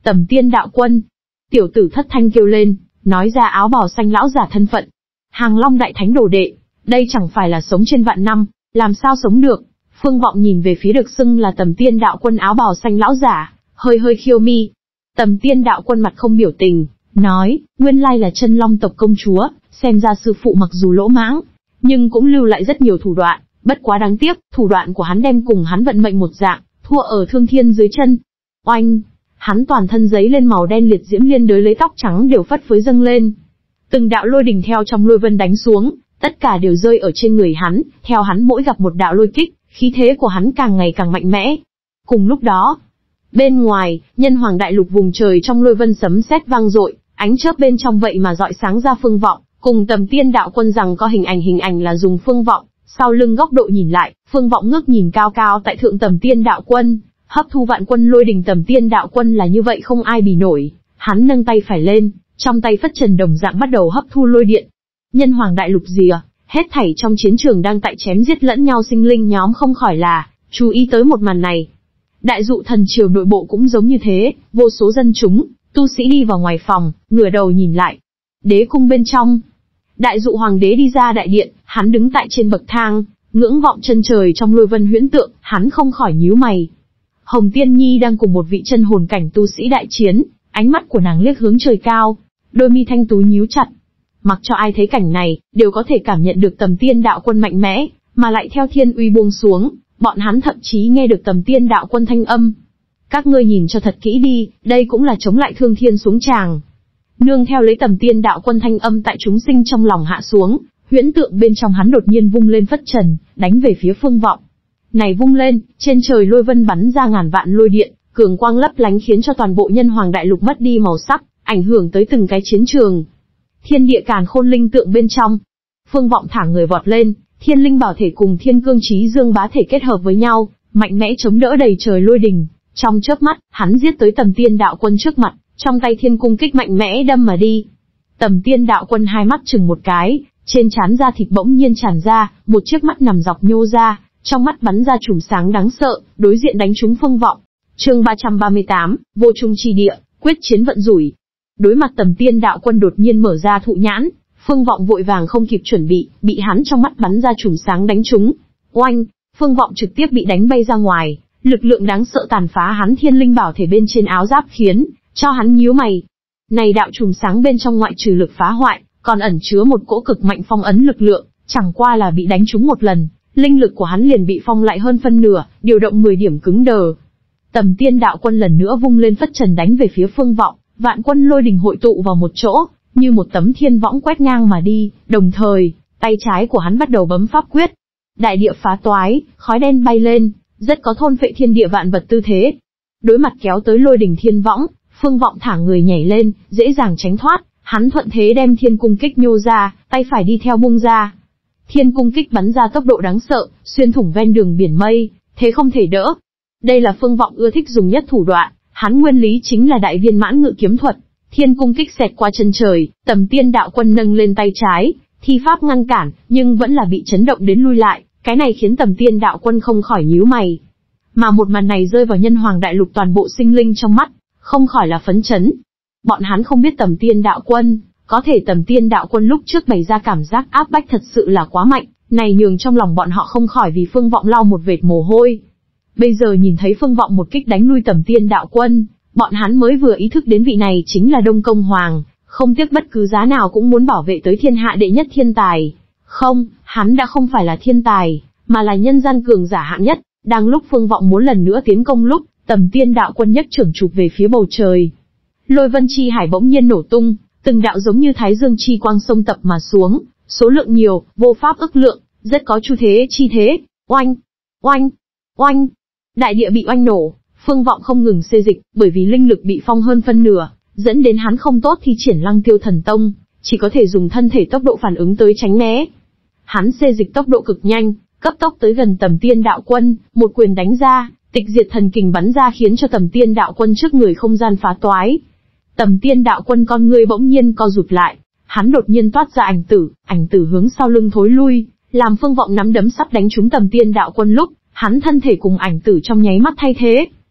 Tầm Tiên đạo quân. Tiểu tử thất thanh kêu lên, nói ra áo bào xanh lão giả thân phận. Hàng Long đại thánh đồ đệ, đây chẳng phải là sống trên vạn năm, làm sao sống được. Phương Vọng nhìn về phía được xưng là Tầm Tiên đạo quân áo bào xanh lão giả, hơi hơi khiêu mi. Tầm Tiên đạo quân mặt không biểu tình, nói, nguyên lai là Chân Long tộc công chúa, xem ra sư phụ mặc dù lỗ mãng, nhưng cũng lưu lại rất nhiều thủ đoạn, bất quá đáng tiếc, thủ đoạn của hắn đem cùng hắn vận mệnh một dạng, thua ở thương thiên dưới chân. Oanh! Hắn toàn thân giấy lên màu đen liệt diễm liên đới lấy tóc trắng đều phất phới dâng lên. Từng đạo lôi đình theo trong lôi vân đánh xuống, tất cả đều rơi ở trên người hắn, theo hắn mỗi gặp một đạo lôi kích, khí thế của hắn càng ngày càng mạnh mẽ. Cùng lúc đó, bên ngoài, Nhân Hoàng đại lục vùng trời trong lôi vân sấm sét vang dội, ánh chớp bên trong vậy mà dọi sáng ra Phương Vọng, cùng Tầm Tiên đạo quân rằng có hình ảnh hình ảnh là dùng Phương Vọng, sau lưng góc độ nhìn lại, Phương Vọng ngước nhìn cao cao tại thượng Tầm Tiên đạo quân, hấp thu vạn quân lôi đình. Tầm Tiên đạo quân là như vậy không ai bì nổi, hắn nâng tay phải lên, trong tay phất trần đồng dạng bắt đầu hấp thu lôi điện. Nhân Hoàng đại lục rìa, hết thảy trong chiến trường đang tại chém giết lẫn nhau sinh linh nhóm không khỏi là chú ý tới một màn này. Đại dụ thần triều nội bộ cũng giống như thế, vô số dân chúng, tu sĩ đi vào ngoài phòng, ngửa đầu nhìn lại. Đế cung bên trong, đại dụ hoàng đế đi ra đại điện, hắn đứng tại trên bậc thang, ngưỡng vọng chân trời trong lôi vân huyễn tượng, hắn không khỏi nhíu mày. Hồng Tiên Nhi đang cùng một vị chân hồn cảnh tu sĩ đại chiến, ánh mắt của nàng liếc hướng trời cao, đôi mi thanh tú nhíu chặt. Mặc cho ai thấy cảnh này, đều có thể cảm nhận được Tầm Tiên đạo quân mạnh mẽ, mà lại theo thiên uy buông xuống, bọn hắn thậm chí nghe được Tầm Tiên đạo quân thanh âm. Các ngươi nhìn cho thật kỹ đi, đây cũng là chống lại thương thiên xuống tràng. Nương theo lấy Tầm Tiên đạo quân thanh âm tại chúng sinh trong lòng hạ xuống, huyễn tượng bên trong hắn đột nhiên vung lên phất trần, đánh về phía Phương Vọng. Này vung lên, trên trời lôi vân bắn ra ngàn vạn lôi điện, cường quang lấp lánh khiến cho toàn bộ Nhân Hoàng đại lục mất đi màu sắc, ảnh hưởng tới từng cái chiến trường. Thiên địa càn khôn linh tượng bên trong, Phương Vọng thả người vọt lên, thiên linh bảo thể cùng thiên cương chí dương bá thể kết hợp với nhau, mạnh mẽ chống đỡ đầy trời lôi đình. Trong chớp mắt, hắn giết tới Tầm Tiên đạo quân trước mặt, trong tay thiên cung kích mạnh mẽ đâm mà đi. Tầm Tiên đạo quân hai mắt chừng một cái, trên trán da thịt bỗng nhiên tràn ra, một chiếc mắt nằm dọc nhô ra, trong mắt bắn ra chùm sáng đáng sợ, đối diện đánh trúng Phương Vọng. Chương ba trăm ba mươi tám, Vô Trung chi địa, quyết chiến vận rủi. Đối mặt Tầm Tiên đạo quân đột nhiên mở ra thụ nhãn, Phương Vọng vội vàng không kịp chuẩn bị, bị hắn trong mắt bắn ra chùm sáng đánh trúng. Oanh, Phương Vọng trực tiếp bị đánh bay ra ngoài, lực lượng đáng sợ tàn phá hắn thiên linh bảo thể bên trên áo giáp khiến cho hắn nhíu mày. Này đạo chùm sáng bên trong ngoại trừ lực phá hoại, còn ẩn chứa một cỗ cực mạnh phong ấn lực lượng, chẳng qua là bị đánh trúng một lần, linh lực của hắn liền bị phong lại hơn phân nửa, điều động mười điểm cứng đờ. Tầm Tiên đạo quân lần nữa vung lên phất trần đánh về phía Phương Vọng, vạn quân lôi đình hội tụ vào một chỗ, như một tấm thiên võng quét ngang mà đi, đồng thời, tay trái của hắn bắt đầu bấm pháp quyết. Đại địa phá toái, khói đen bay lên, rất có thôn phệ thiên địa vạn vật tư thế. Đối mặt kéo tới lôi đình thiên võng, Phương Vọng thả người nhảy lên, dễ dàng tránh thoát, hắn thuận thế đem thiên cung kích nhô ra, tay phải đi theo bung ra. Thiên cung kích bắn ra tốc độ đáng sợ, xuyên thủng ven đường biển mây, thế không thể đỡ. Đây là Phương Vọng ưa thích dùng nhất thủ đoạn, hắn nguyên lý chính là đại viên mãn ngự kiếm thuật. Thiên cung kích xẹt qua chân trời, Tầm Tiên đạo quân nâng lên tay trái, thi pháp ngăn cản, nhưng vẫn là bị chấn động đến lui lại, cái này khiến Tầm Tiên đạo quân không khỏi nhíu mày. Mà một màn này rơi vào Nhân Hoàng đại lục toàn bộ sinh linh trong mắt, không khỏi là phấn chấn. Bọn hắn không biết Tầm Tiên đạo quân, có thể Tầm Tiên đạo quân lúc trước bày ra cảm giác áp bách thật sự là quá mạnh, này nhường trong lòng bọn họ không khỏi vì Phương Vọng lau một vệt mồ hôi. Bây giờ nhìn thấy Phương Vọng một kích đánh lui Tầm Tiên đạo quân, bọn hắn mới vừa ý thức đến vị này chính là Đông Công Hoàng, không tiếc bất cứ giá nào cũng muốn bảo vệ tới thiên hạ đệ nhất thiên tài. Không, hắn đã không phải là thiên tài, mà là nhân gian cường giả hạng nhất. Đang lúc Phương Vọng muốn lần nữa tiến công lúc, Tầm Tiên đạo quân nhấc trưởng chụp về phía bầu trời. Lôi vân chi hải bỗng nhiên nổ tung, từng đạo giống như thái dương chi quang sông tập mà xuống, số lượng nhiều, vô pháp ức lượng, rất có chu thế chi thế. Oanh, oanh, oanh, đại địa bị oanh nổ. Phương Vọng không ngừng xê dịch, bởi vì linh lực bị phong hơn phân nửa, dẫn đến hắn không tốt thi triển Lăng Tiêu Thần Tông, chỉ có thể dùng thân thể tốc độ phản ứng tới tránh né. Hắn xê dịch tốc độ cực nhanh, cấp tốc tới gần Tầm Tiên đạo quân, một quyền đánh ra, tịch diệt thần kình bắn ra khiến cho Tầm Tiên đạo quân trước người không gian phá toái. Tầm Tiên đạo quân con ngươi bỗng nhiên co rụt lại, hắn đột nhiên toát ra ảnh tử, ảnh tử hướng sau lưng thối lui, làm Phương Vọng nắm đấm sắp đánh trúng Tầm Tiên đạo quân lúc, hắn thân thể cùng ảnh tử trong nháy mắt thay thế.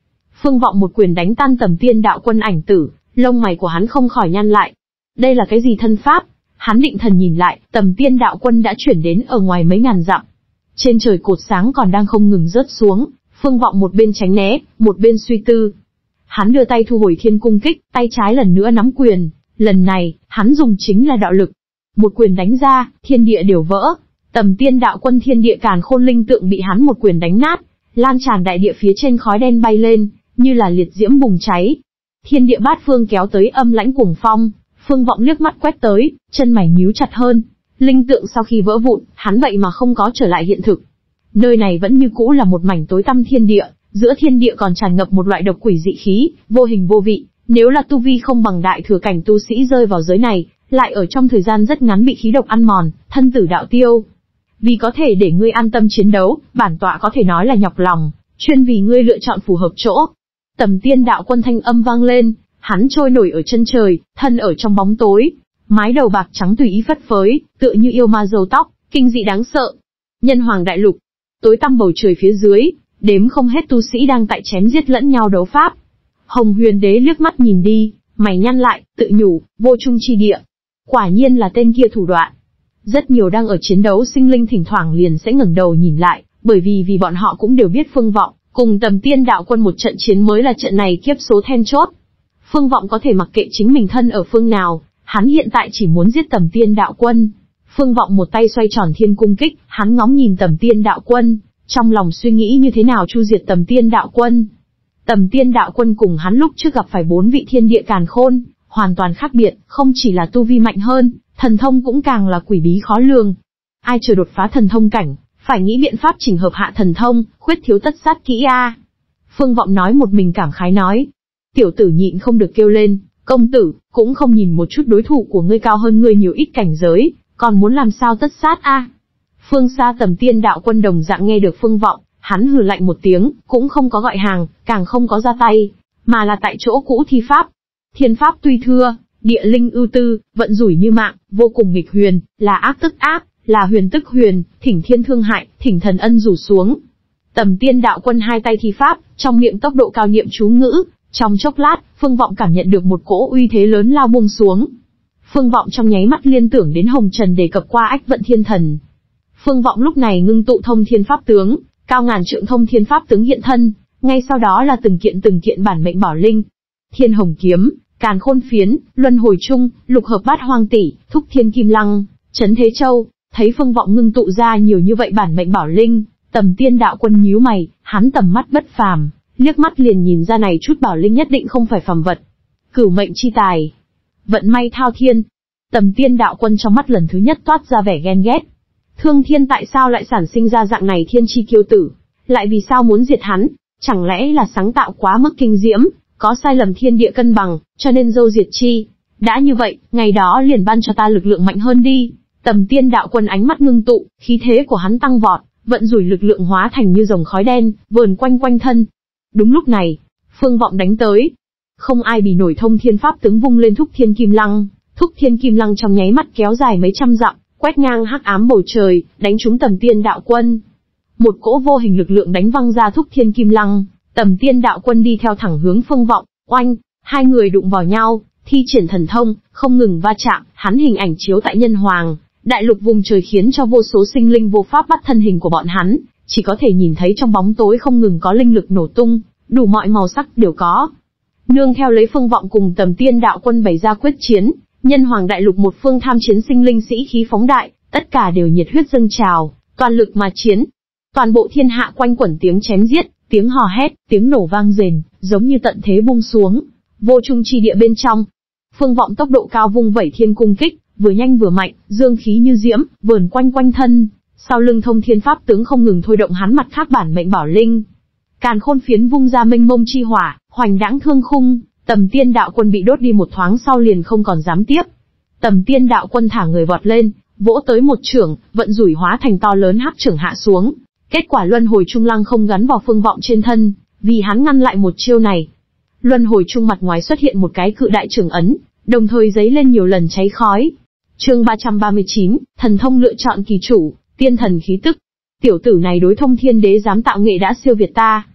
Phương Vọng một quyền đánh tan Tầm Tiên Đạo Quân ảnh tử, lông mày của hắn không khỏi nhăn lại. Đây là cái gì thân pháp? Hắn định thần nhìn lại, Tầm Tiên Đạo Quân đã chuyển đến ở ngoài mấy ngàn dặm. Trên trời cột sáng còn đang không ngừng rớt xuống, Phương Vọng một bên tránh né, một bên suy tư. Hắn đưa tay thu hồi thiên cung kích, tay trái lần nữa nắm quyền, lần này, hắn dùng chính là đạo lực. Một quyền đánh ra, thiên địa đều vỡ. Tầm Tiên Đạo Quân thiên địa càn khôn linh tượng bị hắn một quyền đánh nát, lan tràn đại địa phía trên khói đen bay lên, như là liệt diễm bùng cháy. Thiên địa bát phương kéo tới âm lãnh cuồng phong, Phương Vọng liếc mắt quét tới, chân mày nhíu chặt hơn. Linh tượng sau khi vỡ vụn, hắn vậy mà không có trở lại hiện thực. Nơi này vẫn như cũ là một mảnh tối tăm thiên địa, giữa thiên địa còn tràn ngập một loại độc quỷ dị khí, vô hình vô vị. Nếu là tu vi không bằng đại thừa cảnh tu sĩ rơi vào giới này, lại ở trong thời gian rất ngắn bị khí độc ăn mòn, thân tử đạo tiêu. Vì có thể để ngươi an tâm chiến đấu, bản tọa có thể nói là nhọc lòng, chuyên vì ngươi lựa chọn phù hợp chỗ. Tầm Tiên Đạo Quân thanh âm vang lên, hắn trôi nổi ở chân trời, thân ở trong bóng tối, mái đầu bạc trắng tùy ý phất phới, tựa như yêu ma râu tóc, kinh dị đáng sợ. Nhân Hoàng Đại Lục, tối tăm bầu trời phía dưới, đếm không hết tu sĩ đang tại chém giết lẫn nhau đấu pháp. Hồng Huyền Đế liếc mắt nhìn đi, mày nhăn lại, tự nhủ, vô trung chi địa. Quả nhiên là tên kia thủ đoạn. Rất nhiều đang ở chiến đấu sinh linh thỉnh thoảng liền sẽ ngẩng đầu nhìn lại, bởi vì vì bọn họ cũng đều biết Phương Vọng cùng Tầm Tiên Đạo Quân một trận chiến mới là trận này kiếp số then chốt. Phương Vọng có thể mặc kệ chính mình thân ở phương nào, hắn hiện tại chỉ muốn giết Tầm Tiên Đạo Quân. Phương Vọng một tay xoay tròn thiên cung kích, hắn ngóng nhìn Tầm Tiên Đạo Quân, trong lòng suy nghĩ như thế nào chu diệt Tầm Tiên Đạo Quân. Tầm Tiên Đạo Quân cùng hắn lúc trước gặp phải bốn vị thiên địa càn khôn, hoàn toàn khác biệt, không chỉ là tu vi mạnh hơn, thần thông cũng càng là quỷ bí khó lường. Ai chưa đột phá thần thông cảnh, phải nghĩ biện pháp chỉnh hợp hạ thần thông, khuyết thiếu tất sát kỹ a. Phương Vọng nói một mình cảm khái nói. Tiểu tử nhịn không được kêu lên, công tử, cũng không nhìn một chút đối thủ của ngươi cao hơn ngươi nhiều ít cảnh giới, còn muốn làm sao tất sát a? Phương xa Tầm Tiên Đạo Quân đồng dạng nghe được Phương Vọng, hắn hừ lạnh một tiếng, cũng không có gọi hàng, càng không có ra tay, mà là tại chỗ cũ thi pháp. Thiên pháp tuy thưa, địa linh ưu tư, vận rủi như mạng, vô cùng nghịch huyền, là ác tức ác, là huyền tức huyền, thỉnh thiên thương hại, thỉnh thần ân rủ xuống. Tầm Tiên Đạo Quân hai tay thi pháp, trong miệng tốc độ cao niệm chú ngữ, trong chốc lát, Phương Vọng cảm nhận được một cỗ uy thế lớn lao buông xuống. Phương Vọng trong nháy mắt liên tưởng đến Hồng Trần đề cập qua Ách Vận Thiên Thần. Phương Vọng lúc này ngưng tụ thông thiên pháp tướng, cao ngàn trượng thông thiên pháp tướng hiện thân, ngay sau đó là từng kiện từng kiện bản mệnh bảo linh. Thiên Hồng Kiếm, Càn Khôn Phiến, Luân Hồi Chung, Lục Hợp Bát Hoang Tỷ, Thúc Thiên Kim Lăng, Chấn Thế Châu, thấy Phương Vọng ngưng tụ ra nhiều như vậy bản mệnh bảo linh, Tầm Tiên Đạo Quân nhíu mày, hắn tầm mắt bất phàm, liếc mắt liền nhìn ra này chút bảo linh nhất định không phải phàm vật. Cửu mệnh chi tài, vận may thao thiên. Tầm Tiên Đạo Quân trong mắt lần thứ nhất toát ra vẻ ghen ghét. Thương Thiên tại sao lại sản sinh ra dạng này thiên chi kiêu tử? Lại vì sao muốn diệt hắn? Chẳng lẽ là sáng tạo quá mức kinh diễm, có sai lầm thiên địa cân bằng, cho nên dâu diệt chi? Đã như vậy, ngày đó liền ban cho ta lực lượng mạnh hơn đi. Tầm Tiên Đạo Quân ánh mắt ngưng tụ, khí thế của hắn tăng vọt, vận rủi lực lượng hóa thành như dòng khói đen, vờn quanh quanh thân. Đúng lúc này, Phương Vọng đánh tới. Không ai bì nổi thông thiên pháp tướng vung lên Thúc Thiên Kim Lăng, Thúc Thiên Kim Lăng trong nháy mắt kéo dài mấy trăm dặm, quét ngang hắc ám bầu trời, đánh trúng Tầm Tiên Đạo Quân. Một cỗ vô hình lực lượng đánh văng ra Thúc Thiên Kim Lăng, Tầm Tiên Đạo Quân đi theo thẳng hướng Phương Vọng, oanh, hai người đụng vào nhau, thi triển thần thông, không ngừng va chạm, hắn hình ảnh chiếu tại Nhân Hoàng Đại Lục vùng trời khiến cho vô số sinh linh vô pháp bắt thân hình của bọn hắn, chỉ có thể nhìn thấy trong bóng tối không ngừng có linh lực nổ tung, đủ mọi màu sắc đều có. Nương theo lấy Phương Vọng cùng Tầm Tiên Đạo Quân bày ra quyết chiến, Nhân Hoàng Đại Lục một phương tham chiến sinh linh sĩ khí phóng đại, tất cả đều nhiệt huyết dâng trào, toàn lực mà chiến. Toàn bộ thiên hạ quanh quẩn tiếng chém giết, tiếng hò hét, tiếng nổ vang rền, giống như tận thế buông xuống. Vô trung chi địa bên trong, Phương Vọng tốc độ cao vung vẩy thiên cung kích, vừa nhanh vừa mạnh, dương khí như diễm, vờn quanh quanh thân. Sau lưng thông thiên pháp tướng không ngừng thôi động hắn mặt khác bản mệnh bảo linh. Càn Khôn Phiến vung ra mênh mông chi hỏa, hoành đãng thương khung. Tầm Tiên Đạo Quân bị đốt đi một thoáng sau liền không còn dám tiếp. Tầm Tiên Đạo Quân thả người vọt lên, vỗ tới một chưởng, vận rủi hóa thành to lớn hắc chưởng hạ xuống. Kết quả Luân Hồi Trung Lăng không gắn vào Phương Vọng trên thân, vì hắn ngăn lại một chiêu này. Luân Hồi Trung mặt ngoài xuất hiện một cái cự đại chưởng ấn, đồng thời giấy lên nhiều lần cháy khói. Chương ba trăm ba mươi chín, thần thông lựa chọn kỳ chủ, tiên thần khí tức. Tiểu tử này đối Thông Thiên Đế dám tạo nghệ đã siêu việt ta.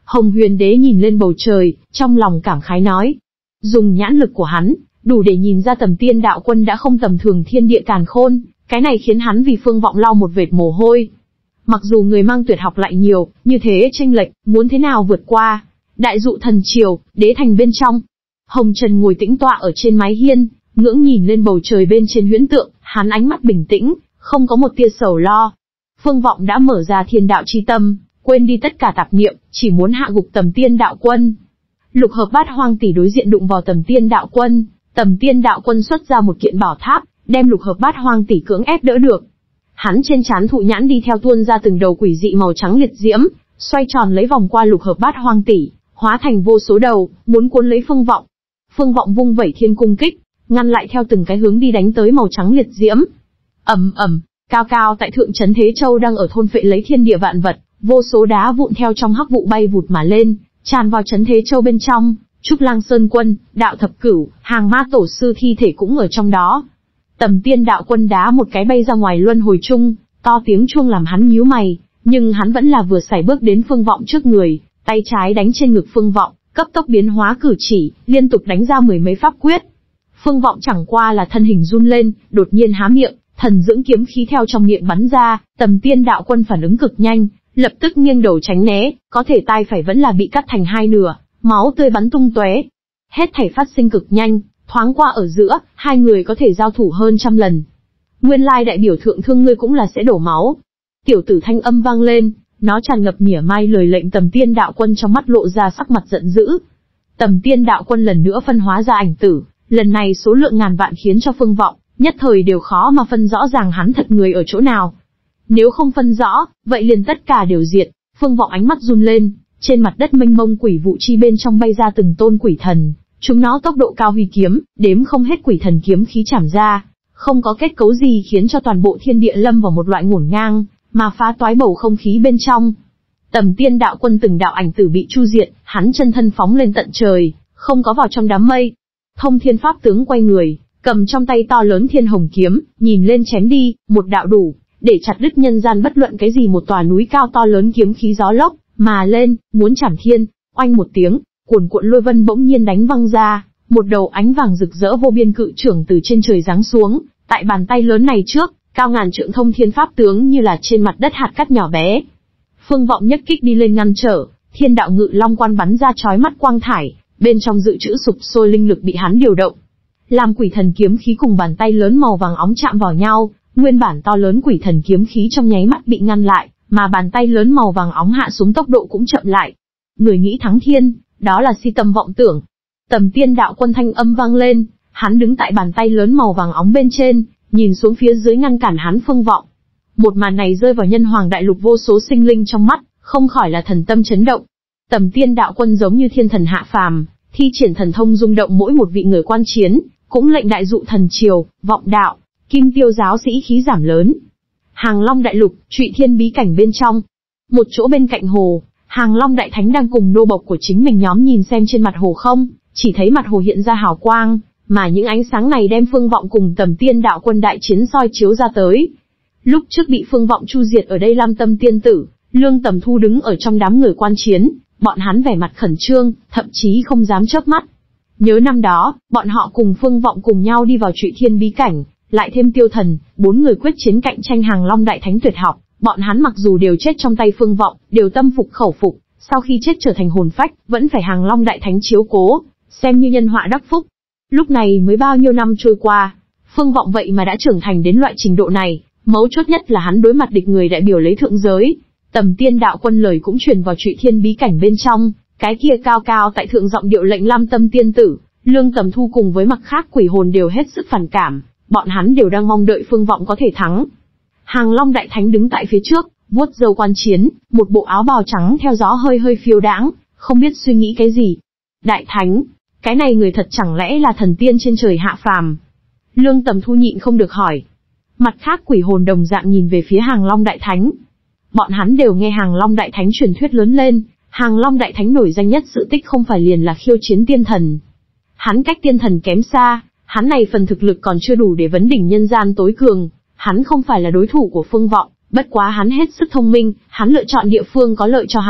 Hồng Huyền Đế nhìn lên bầu trời, trong lòng cảm khái nói. Dùng nhãn lực của hắn, đủ để nhìn ra Tầm Tiên Đạo Quân đã không tầm thường thiên địa càn khôn, cái này khiến hắn vì Phương Vọng lau một vệt mồ hôi. Mặc dù người mang tuyệt học lại nhiều, như thế chênh lệch, muốn thế nào vượt qua? Đại dụ thần triều, đế thành bên trong. Hồng Trần ngồi tĩnh tọa ở trên mái hiên, ngưỡng nhìn lên bầu trời bên trên huyễn tượng, hắn ánh mắt bình tĩnh, không có một tia sầu lo. Phương Vọng đã mở ra thiên đạo chi tâm, quên đi tất cả tạp niệm, chỉ muốn hạ gục Tầm Tiên Đạo Quân. Lục hợp bát hoang tỷ đối diện đụng vào Tầm Tiên Đạo Quân, Tầm Tiên Đạo Quân xuất ra một kiện bảo tháp, đem lục hợp bát hoang tỷ cưỡng ép đỡ được. Hắn trên trán thụ nhãn đi theo tuôn ra từng đầu quỷ dị màu trắng liệt diễm, xoay tròn lấy vòng qua lục hợp bát hoang tỷ, hóa thành vô số đầu, muốn cuốn lấy Phương Vọng. Phương Vọng vung vẩy thiên cung kích, ngăn lại theo từng cái hướng đi đánh tới màu trắng liệt diễm. Ầm ầm, cao cao tại thượng trấn Thế Châu đang ở thôn phệ lấy thiên địa vạn vật, vô số đá vụn theo trong hắc vụ bay vụt mà lên, tràn vào trấn Thế Châu bên trong. Trúc Lang Sơn Quân, Đạo Thập Cửu, Hàng Ma Tổ Sư thi thể cũng ở trong đó. Tầm Tiên Đạo Quân đá một cái bay ra ngoài luân hồi chung, to tiếng chuông làm hắn nhíu mày, nhưng hắn vẫn là vừa sải bước đến Phương Vọng trước người, tay trái đánh trên ngực Phương Vọng, cấp tốc biến hóa cử chỉ, liên tục đánh ra mười mấy pháp quyết. Phương Vọng chẳng qua là thân hình run lên, đột nhiên há miệng, thần dưỡng kiếm khí theo trong miệng bắn ra, Tầm Tiên Đạo Quân phản ứng cực nhanh, lập tức nghiêng đầu tránh né, có thể tai phải vẫn là bị cắt thành hai nửa, máu tươi bắn tung tóe. Hết thảy phát sinh cực nhanh, thoáng qua ở giữa, hai người có thể giao thủ hơn trăm lần. Nguyên lai đại biểu thượng thương ngươi cũng là sẽ đổ máu. Tiểu tử thanh âm vang lên, nó tràn ngập mỉa mai lời lệnh. Tầm Tiên Đạo Quân trong mắt lộ ra sắc mặt giận dữ. Tầm Tiên Đạo Quân lần nữa phân hóa ra ảnh tử, lần này số lượng ngàn vạn khiến cho Phương Vọng nhất thời đều khó mà phân rõ ràng hắn thật người ở chỗ nào. Nếu không phân rõ, vậy liền tất cả đều diệt. Phương Vọng ánh mắt run lên, trên mặt đất mênh mông quỷ vụ chi bên trong bay ra từng tôn quỷ thần, chúng nó tốc độ cao huy kiếm, đếm không hết quỷ thần kiếm khí chảm ra, không có kết cấu gì khiến cho toàn bộ thiên địa lâm vào một loại ngổn ngang, mà phá toái bầu không khí bên trong. Tầm Tiên Đạo Quân từng đạo ảnh tử bị chu diệt, hắn chân thân phóng lên tận trời, không có vào trong đám mây. Thông Thiên Pháp Tướng quay người, cầm trong tay to lớn Thiên Hồng kiếm, nhìn lên chém đi, một đạo đủ để chặt đứt nhân gian bất luận cái gì. Một tòa núi cao to lớn kiếm khí gió lốc mà lên, muốn chảm thiên. Oanh một tiếng, cuồn cuộn lôi vân bỗng nhiên đánh văng ra, một đầu ánh vàng rực rỡ vô biên cự trưởng từ trên trời giáng xuống, tại bàn tay lớn này trước, cao ngàn trượng Thông Thiên Pháp Tướng như là trên mặt đất hạt cát nhỏ bé. Phương Vọng nhất kích đi lên ngăn trở, Thiên Đạo Ngự Long Quan bắn ra chói mắt quang thải, bên trong dự trữ sụp sôi linh lực bị hắn điều động. Làm quỷ thần kiếm khí cùng bàn tay lớn màu vàng óng chạm vào nhau, nguyên bản to lớn quỷ thần kiếm khí trong nháy mắt bị ngăn lại, mà bàn tay lớn màu vàng óng hạ xuống tốc độ cũng chậm lại. Người nghĩ thắng thiên, đó là si tâm vọng tưởng. Tầm Tiên Đạo Quân thanh âm vang lên, hắn đứng tại bàn tay lớn màu vàng óng bên trên, nhìn xuống phía dưới ngăn cản hắn Phương Vọng. Một màn này rơi vào nhân hoàng đại lục vô số sinh linh trong mắt, không khỏi là thần tâm chấn động. Tầm Tiên Đạo Quân giống như thiên thần hạ phàm, thi triển thần thông rung động mỗi một vị người quan chiến, cũng lệnh đại dụ thần triều, vọng đạo, kim tiêu giáo sĩ khí giảm lớn. Hàng Long đại lục, Trụy Thiên bí cảnh bên trong, một chỗ bên cạnh hồ, Hàng Long đại thánh đang cùng nô bộc của chính mình nhóm nhìn xem trên mặt hồ không, chỉ thấy mặt hồ hiện ra hào quang, mà những ánh sáng này đem Phương Vọng cùng Tầm Tiên Đạo Quân đại chiến soi chiếu ra tới. Lúc trước bị Phương Vọng chu diệt ở đây Lam Tâm Tiên Tử, Lương Tầm Thu đứng ở trong đám người quan chiến, bọn hắn vẻ mặt khẩn trương, thậm chí không dám chớp mắt. Nhớ năm đó, bọn họ cùng Phương Vọng cùng nhau đi vào Trụy Thiên bí cảnh, lại thêm Tiêu Thần, bốn người quyết chiến cạnh tranh Hàng Long đại thánh tuyệt học, bọn hắn mặc dù đều chết trong tay Phương Vọng, đều tâm phục khẩu phục, sau khi chết trở thành hồn phách, vẫn phải Hàng Long đại thánh chiếu cố, xem như nhân họa đắc phúc. Lúc này mới bao nhiêu năm trôi qua, Phương Vọng vậy mà đã trưởng thành đến loại trình độ này, mấu chốt nhất là hắn đối mặt địch người đại biểu lấy thượng giới. Tầm Tiên Đạo Quân lời cũng truyền vào Trụy Thiên bí cảnh bên trong, cái kia cao cao tại thượng giọng điệu lệnh Lam Tâm Tiên Tử, Lương Tầm Thu cùng với mặt khác quỷ hồn đều hết sức phản cảm, bọn hắn đều đang mong đợi Phương Vọng có thể thắng. Hàng Long đại thánh đứng tại phía trước, vuốt râu quan chiến, một bộ áo bào trắng theo gió hơi hơi phiêu đãng, không biết suy nghĩ cái gì. Đại thánh, cái này người thật chẳng lẽ là thần tiên trên trời hạ phàm? Lương Tầm Thu nhịn không được hỏi. Mặt khác quỷ hồn đồng dạng nhìn về phía Hàng Long đại thánh. Bọn hắn đều nghe Hàng Long đại thánh truyền thuyết lớn lên, Hàng Long đại thánh nổi danh nhất sự tích không phải liền là khiêu chiến tiên thần. Hắn cách tiên thần kém xa, hắn này phần thực lực còn chưa đủ để vấn đỉnh nhân gian tối cường, hắn không phải là đối thủ của Phương Vọng, bất quá hắn hết sức thông minh, hắn lựa chọn địa phương có lợi cho hắn,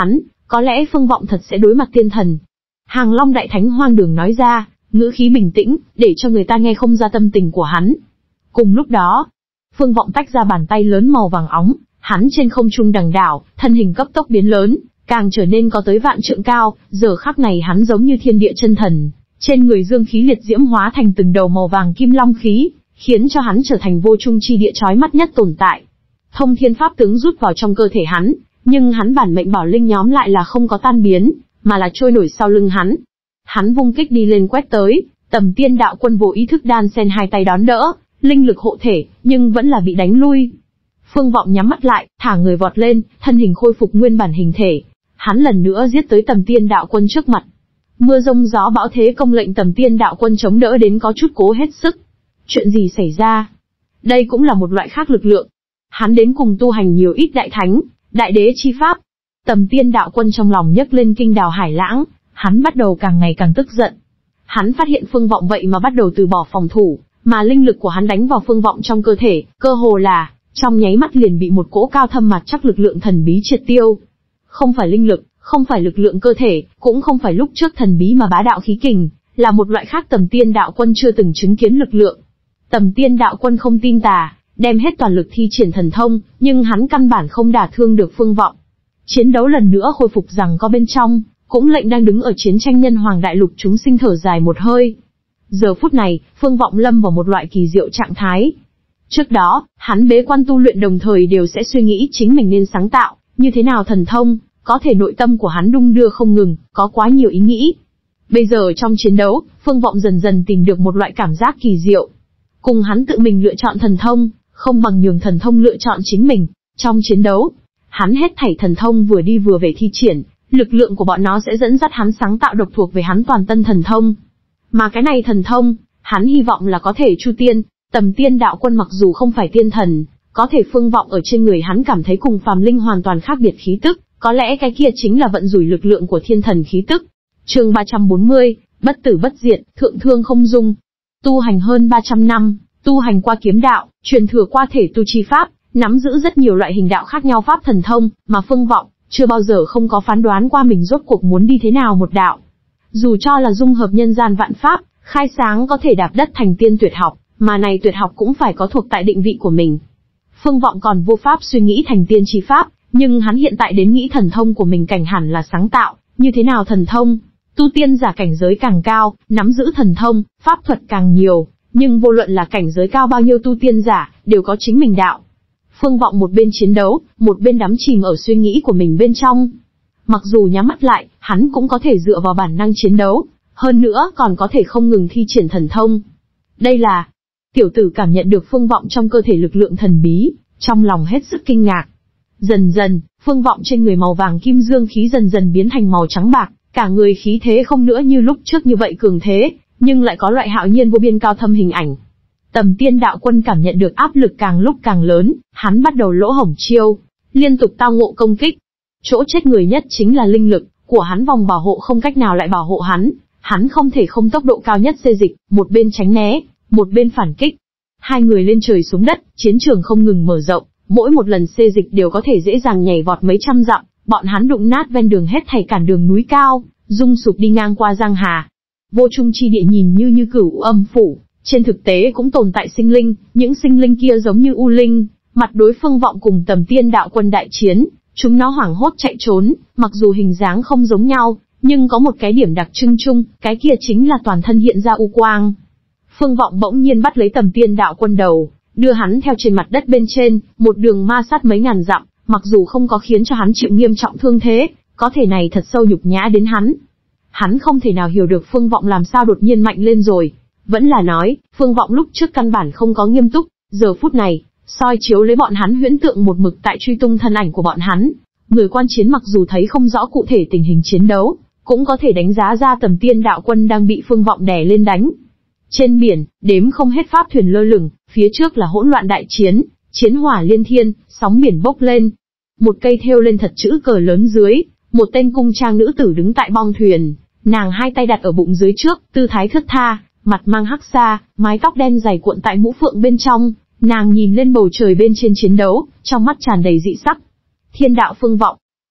có lẽ Phương Vọng thật sẽ đối mặt tiên thần. Hàng Long Đại Thánh hoang đường nói ra, ngữ khí bình tĩnh, để cho người ta nghe không ra tâm tình của hắn. Cùng lúc đó, Phương Vọng tách ra bàn tay lớn màu vàng óng, hắn trên không trung đằng đảo, thân hình cấp tốc biến lớn, càng trở nên có tới vạn trượng cao, giờ khắc này hắn giống như thiên địa chân thần, trên người dương khí liệt diễm hóa thành từng đầu màu vàng kim long khí, khiến cho hắn trở thành vô trung chi địa chói mắt nhất tồn tại. Thông thiên pháp tướng rút vào trong cơ thể hắn, nhưng hắn bản mệnh bảo linh nhóm lại là không có tan biến, mà là trôi nổi sau lưng hắn. Hắn vung kích đi lên quét tới, Tầm Tiên Đạo Quân vô ý thức đan xen hai tay đón đỡ, linh lực hộ thể, nhưng vẫn là bị đánh lui. Phương Vọng nhắm mắt lại, thả người vọt lên, thân hình khôi phục nguyên bản hình thể. Hắn lần nữa giết tới Tầm Tiên Đạo Quân trước mặt. Mưa rông gió bão thế công lệnh Tầm Tiên Đạo Quân chống đỡ đến có chút cố hết sức. Chuyện gì xảy ra? Đây cũng là một loại khác lực lượng. Hắn đến cùng tu hành nhiều ít đại thánh, đại đế chi pháp. Tầm Tiên Đạo Quân trong lòng nhấc lên kinh đào hải lãng, hắn bắt đầu càng ngày càng tức giận. Hắn phát hiện Phương Vọng vậy mà bắt đầu từ bỏ phòng thủ, mà linh lực của hắn đánh vào Phương Vọng trong cơ thể, cơ hồ là trong nháy mắt liền bị một cỗ cao thâm mặt chắc lực lượng thần bí triệt tiêu. Không phải linh lực, không phải lực lượng cơ thể, cũng không phải lúc trước thần bí mà bá đạo khí kình, là một loại khác Tầm Tiên Đạo Quân chưa từng chứng kiến lực lượng. Tầm Tiên Đạo Quân không tin tà, đem hết toàn lực thi triển thần thông, nhưng hắn căn bản không đả thương được Phương Vọng. Chiến đấu lần nữa khôi phục rằng có bên trong, cũng lệnh đang đứng ở chiến tranh nhân hoàng đại lục chúng sinh thở dài một hơi. Giờ phút này, Phương Vọng lâm vào một loại kỳ diệu trạng thái. Trước đó, hắn bế quan tu luyện đồng thời đều sẽ suy nghĩ chính mình nên sáng tạo, như thế nào thần thông, có thể nội tâm của hắn đung đưa không ngừng, có quá nhiều ý nghĩ. Bây giờ trong chiến đấu, Phương Vọng dần dần tìm được một loại cảm giác kỳ diệu. Cùng hắn tự mình lựa chọn thần thông, không bằng nhường thần thông lựa chọn chính mình. Trong chiến đấu, hắn hết thảy thần thông vừa đi vừa về thi triển, lực lượng của bọn nó sẽ dẫn dắt hắn sáng tạo độc thuộc về hắn toàn tân thần thông. Mà cái này thần thông, hắn hy vọng là có thể chu tiên. Tầm Tiên Đạo Quân mặc dù không phải tiên thần, có thể Phương Vọng ở trên người hắn cảm thấy cùng phàm linh hoàn toàn khác biệt khí tức, có lẽ cái kia chính là vận rủi lực lượng của thiên thần khí tức. Chương ba trăm bốn mươi, bất tử bất diệt, thượng thương không dung. Tu hành hơn ba trăm năm, tu hành qua kiếm đạo, truyền thừa qua thể tu chi pháp, nắm giữ rất nhiều loại hình đạo khác nhau pháp thần thông, mà Phương Vọng chưa bao giờ không có phán đoán qua mình rốt cuộc muốn đi thế nào một đạo. Dù cho là dung hợp nhân gian vạn pháp, khai sáng có thể đạp đất thành tiên tuyệt học, mà này tuyệt học cũng phải có thuộc tại định vị của mình. Phương Vọng còn vô pháp suy nghĩ thành tiên chi pháp, nhưng hắn hiện tại đến nghĩ thần thông của mình cảnh hẳn là sáng tạo, như thế nào thần thông? Tu tiên giả cảnh giới càng cao, nắm giữ thần thông, pháp thuật càng nhiều, nhưng vô luận là cảnh giới cao bao nhiêu tu tiên giả, đều có chính mình đạo. Phương Vọng một bên chiến đấu, một bên đắm chìm ở suy nghĩ của mình bên trong. Mặc dù nhắm mắt lại, hắn cũng có thể dựa vào bản năng chiến đấu, hơn nữa còn có thể không ngừng thi triển thần thông. Đây là... Tiểu tử cảm nhận được Phương Vọng trong cơ thể lực lượng thần bí, trong lòng hết sức kinh ngạc. Dần dần, Phương Vọng trên người màu vàng kim dương khí dần dần biến thành màu trắng bạc, cả người khí thế không nữa như lúc trước như vậy cường thế, nhưng lại có loại hạo nhiên vô biên cao thâm hình ảnh. Tầm Tiên Đạo Quân cảm nhận được áp lực càng lúc càng lớn, hắn bắt đầu lỗ hổng chiêu, liên tục tao ngộ công kích. Chỗ chết người nhất chính là linh lực của hắn, vòng bảo hộ không cách nào lại bảo hộ hắn, hắn không thể không tốc độ cao nhất xê dịch, một bên tránh né, một bên phản kích. Hai người lên trời xuống đất, chiến trường không ngừng mở rộng, mỗi một lần xê dịch đều có thể dễ dàng nhảy vọt mấy trăm dặm, bọn hắn đụng nát ven đường hết thảy cản đường núi cao, rung sụp đi ngang qua giang hà. Vô trung chi địa nhìn như như cửu âm phủ, trên thực tế cũng tồn tại sinh linh, những sinh linh kia giống như u linh, mặt đối Phương Vọng cùng Tầm Tiên Đạo Quân đại chiến, chúng nó hoảng hốt chạy trốn, mặc dù hình dáng không giống nhau, nhưng có một cái điểm đặc trưng chung, cái kia chính là toàn thân hiện ra u quang. Phương Vọng bỗng nhiên bắt lấy Tầm Tiên Đạo Quân đầu, đưa hắn theo trên mặt đất bên trên, một đường ma sát mấy ngàn dặm, mặc dù không có khiến cho hắn chịu nghiêm trọng thương thế, có thể này thật sâu nhục nhã đến hắn. Hắn không thể nào hiểu được Phương Vọng làm sao đột nhiên mạnh lên rồi. Vẫn là nói, Phương Vọng lúc trước căn bản không có nghiêm túc, giờ phút này, soi chiếu lấy bọn hắn huyễn tượng một mực tại truy tung thân ảnh của bọn hắn. Người quan chiến mặc dù thấy không rõ cụ thể tình hình chiến đấu, cũng có thể đánh giá ra Tầm Tiên Đạo Quân đang bị Phương Vọng đè lên đánh. Trên biển, đếm không hết pháp thuyền lơ lửng, phía trước là hỗn loạn đại chiến, chiến hỏa liên thiên, sóng biển bốc lên. Một cây thêu lên thật chữ cờ lớn dưới, một tên cung trang nữ tử đứng tại bong thuyền, nàng hai tay đặt ở bụng dưới trước, tư thái thướt tha, mặt mang hắc sa, mái tóc đen dày cuộn tại mũ phượng bên trong, nàng nhìn lên bầu trời bên trên chiến đấu, trong mắt tràn đầy dị sắc. Thiên đạo Phương Vọng.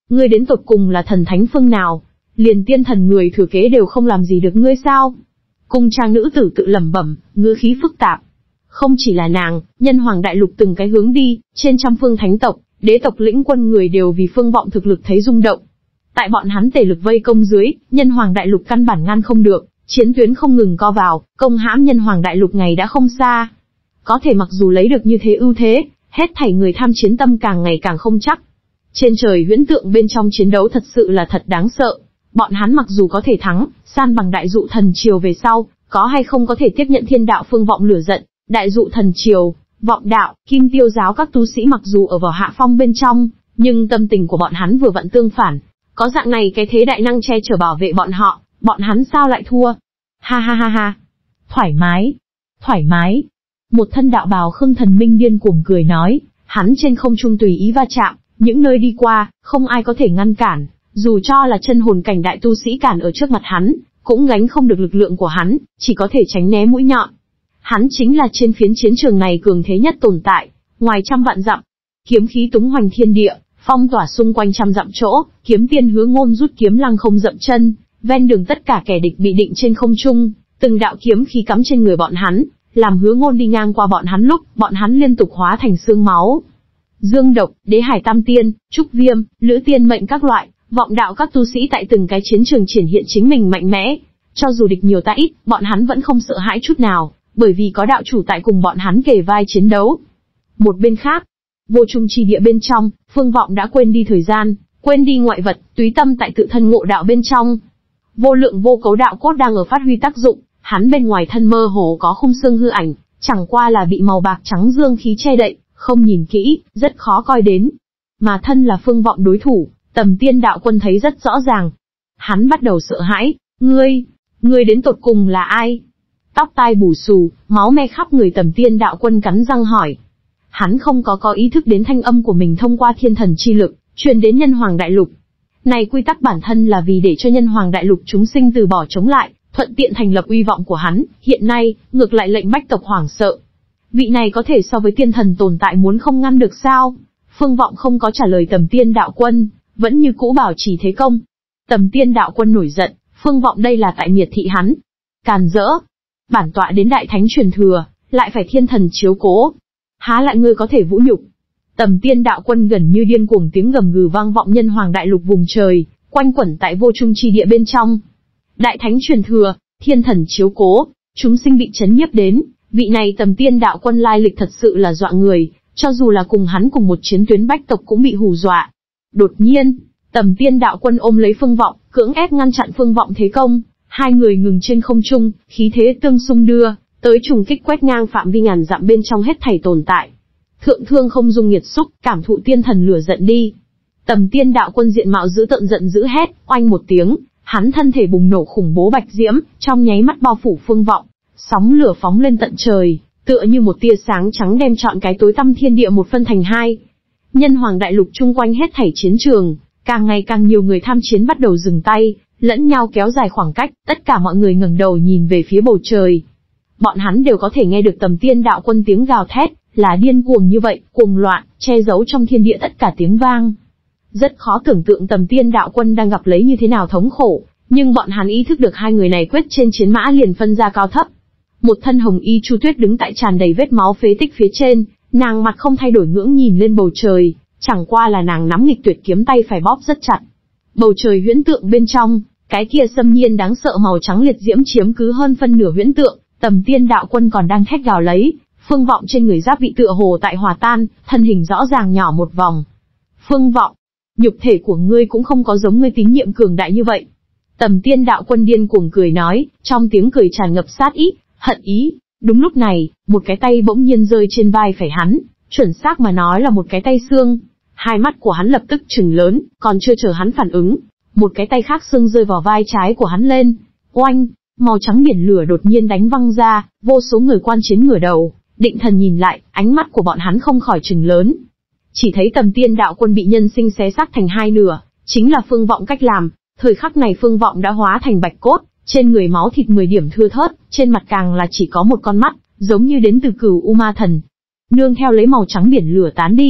Ngươi đến tột cùng là thần thánh phương nào? Liền tiên thần người thừa kế đều không làm gì được ngươi sao? Cung trang nữ tử tự lẩm bẩm, ngữ khí phức tạp. Không chỉ là nàng, nhân hoàng đại lục từng cái hướng đi, trên trăm phương thánh tộc, đế tộc lĩnh quân người đều vì Phương Vọng thực lực thấy rung động. Tại bọn hắn tề lực vây công dưới, nhân hoàng đại lục căn bản ngăn không được, chiến tuyến không ngừng co vào, công hãm nhân hoàng đại lục ngày đã không xa. Có thể mặc dù lấy được như thế ưu thế, hết thảy người tham chiến tâm càng ngày càng không chắc. Trên trời huyễn tượng bên trong chiến đấu thật sự là thật đáng sợ. Bọn hắn mặc dù có thể thắng, san bằng đại dụ thần triều về sau, có hay không có thể tiếp nhận thiên đạo Phương Vọng lửa giận, đại dụ thần triều, vọng đạo, kim tiêu giáo các tu sĩ mặc dù ở vào hạ phong bên trong, nhưng tâm tình của bọn hắn vừa vặn tương phản. Có dạng này cái thế đại năng che chở bảo vệ bọn họ, bọn hắn sao lại thua? Ha ha ha ha. Thoải mái. Thoải mái. Một thân đạo bào Khương Thần Minh điên cuồng cười nói, hắn trên không trung tùy ý va chạm, những nơi đi qua, không ai có thể ngăn cản, dù cho là chân hồn cảnh đại tu sĩ cản ở trước mặt hắn, cũng gánh không được lực lượng của hắn, chỉ có thể tránh né mũi nhọn. Hắn chính là trên phiến chiến trường này cường thế nhất tồn tại, ngoài trăm vạn dặm. Kiếm khí túng hoành thiên địa, phong tỏa xung quanh trăm dặm chỗ, kiếm tiên Hứa Ngôn rút kiếm lăng không dậm chân, ven đường tất cả kẻ địch bị định trên không trung, từng đạo kiếm khí cắm trên người bọn hắn, làm Hứa Ngôn đi ngang qua bọn hắn lúc, bọn hắn liên tục hóa thành xương máu. Dương Độc, Đế Hải Tam Tiên, Trúc Viêm, Lữ Tiên Mệnh các loại, vọng đạo các tu sĩ tại từng cái chiến trường triển hiện chính mình mạnh mẽ. Cho dù địch nhiều ta ít, bọn hắn vẫn không sợ hãi chút nào, bởi vì có đạo chủ tại cùng bọn hắn kề vai chiến đấu. Một bên khác, vô trung chi địa bên trong, Phương Vọng đã quên đi thời gian, quên đi ngoại vật, túy tâm tại tự thân ngộ đạo bên trong. Vô lượng vô cấu đạo cốt đang ở phát huy tác dụng, hắn bên ngoài thân mơ hồ có khung xương hư ảnh, chẳng qua là bị màu bạc trắng dương khí che đậy, không nhìn kỹ, rất khó coi đến. Mà thân là Phương Vọng đối thủ, Tầm Tiên đạo quân thấy rất rõ ràng. Hắn bắt đầu sợ hãi, ngươi, ngươi đến tột cùng là ai? Tóc tai bù xù, máu me khắp người Tầm Tiên đạo quân cắn răng hỏi. Hắn không có có ý thức đến thanh âm của mình thông qua thiên thần chi lực, truyền đến nhân hoàng đại lục. Này quy tắc bản thân là vì để cho nhân hoàng đại lục chúng sinh từ bỏ chống lại, thuận tiện thành lập uy vọng của hắn, hiện nay, ngược lại lệnh bách tộc hoảng sợ. Vị này có thể so với tiên thần tồn tại muốn không ngăn được sao? Phương Vọng không có trả lời Tầm Tiên đạo quân, vẫn như cũ bảo trì thế công. Tầm Tiên đạo quân nổi giận, Phương Vọng đây là tại miệt thị hắn. Càn rỡ. Bản tọa đến đại thánh truyền thừa, lại phải thiên thần chiếu cố. Há lại ngươi có thể vũ nhục? Tầm Tiên đạo quân gần như điên cuồng tiếng gầm gừ vang vọng nhân hoàng đại lục vùng trời, quanh quẩn tại vô trung chi địa bên trong. Đại thánh truyền thừa, thiên thần chiếu cố, chúng sinh bị chấn nhiếp đến, vị này Tầm Tiên đạo quân lai lịch thật sự là dọa người, cho dù là cùng hắn cùng một chiến tuyến bách tộc cũng bị hù dọa. Đột nhiên, Tầm Tiên đạo quân ôm lấy Phương Vọng, cưỡng ép ngăn chặn Phương Vọng thế công, hai người ngừng trên không trung, khí thế tương xung đưa, tới trùng kích quét ngang phạm vi ngàn dặm bên trong hết thảy tồn tại. Thượng thương không dung nghiệt xúc, cảm thụ tiên thần lửa giận đi. Tầm Tiên đạo quân diện mạo dữ tợn giận dữ hét, oanh một tiếng, hắn thân thể bùng nổ khủng bố bạch diễm, trong nháy mắt bao phủ Phương Vọng, sóng lửa phóng lên tận trời, tựa như một tia sáng trắng đem trọn cái tối tăm thiên địa một phân thành hai. Nhân hoàng đại lục chung quanh hết thảy chiến trường, càng ngày càng nhiều người tham chiến bắt đầu dừng tay, lẫn nhau kéo dài khoảng cách, tất cả mọi người ngẩng đầu nhìn về phía bầu trời. Bọn hắn đều có thể nghe được Tầm Tiên đạo quân tiếng gào thét, là điên cuồng như vậy, cuồng loạn, che giấu trong thiên địa tất cả tiếng vang. Rất khó tưởng tượng Tầm Tiên đạo quân đang gặp lấy như thế nào thống khổ, nhưng bọn hắn ý thức được hai người này quyết trên chiến mã liền phân ra cao thấp. Một thân hồng y Chu Tuyết đứng tại tràn đầy vết máu phế tích phía trên, nàng mặt không thay đổi ngưỡng nhìn lên bầu trời, chẳng qua là nàng nắm nghịch tuyệt kiếm tay phải bóp rất chặt. Bầu trời huyễn tượng bên trong, cái kia xâm nhiên đáng sợ màu trắng liệt diễm chiếm cứ hơn phân nửa huyễn tượng, Tầm Tiên đạo quân còn đang thét gào lấy, Phương Vọng trên người giáp vị tựa hồ tại hòa tan, thân hình rõ ràng nhỏ một vòng. Phương Vọng, nhục thể của ngươi cũng không có giống ngươi tín nhiệm cường đại như vậy. Tầm Tiên đạo quân điên cuồng cười nói, trong tiếng cười tràn ngập sát ý, hận ý. Đúng lúc này, một cái tay bỗng nhiên rơi trên vai phải hắn, chuẩn xác mà nói là một cái tay xương. Hai mắt của hắn lập tức trừng lớn, còn chưa chờ hắn phản ứng, một cái tay khác xương rơi vào vai trái của hắn lên. Oanh, màu trắng biển lửa đột nhiên đánh văng ra, vô số người quan chiến ngửa đầu, định thần nhìn lại, ánh mắt của bọn hắn không khỏi trừng lớn. Chỉ thấy Tầm Tiên đạo quân bị nhân sinh xé xác thành hai nửa, chính là Phương Vọng cách làm. Thời khắc này Phương Vọng đã hóa thành bạch cốt, trên người máu thịt mười điểm thưa thớt, trên mặt càng là chỉ có một con mắt, giống như đến từ Cửu U Ma Thần. Nương theo lấy màu trắng biển lửa tán đi, hắn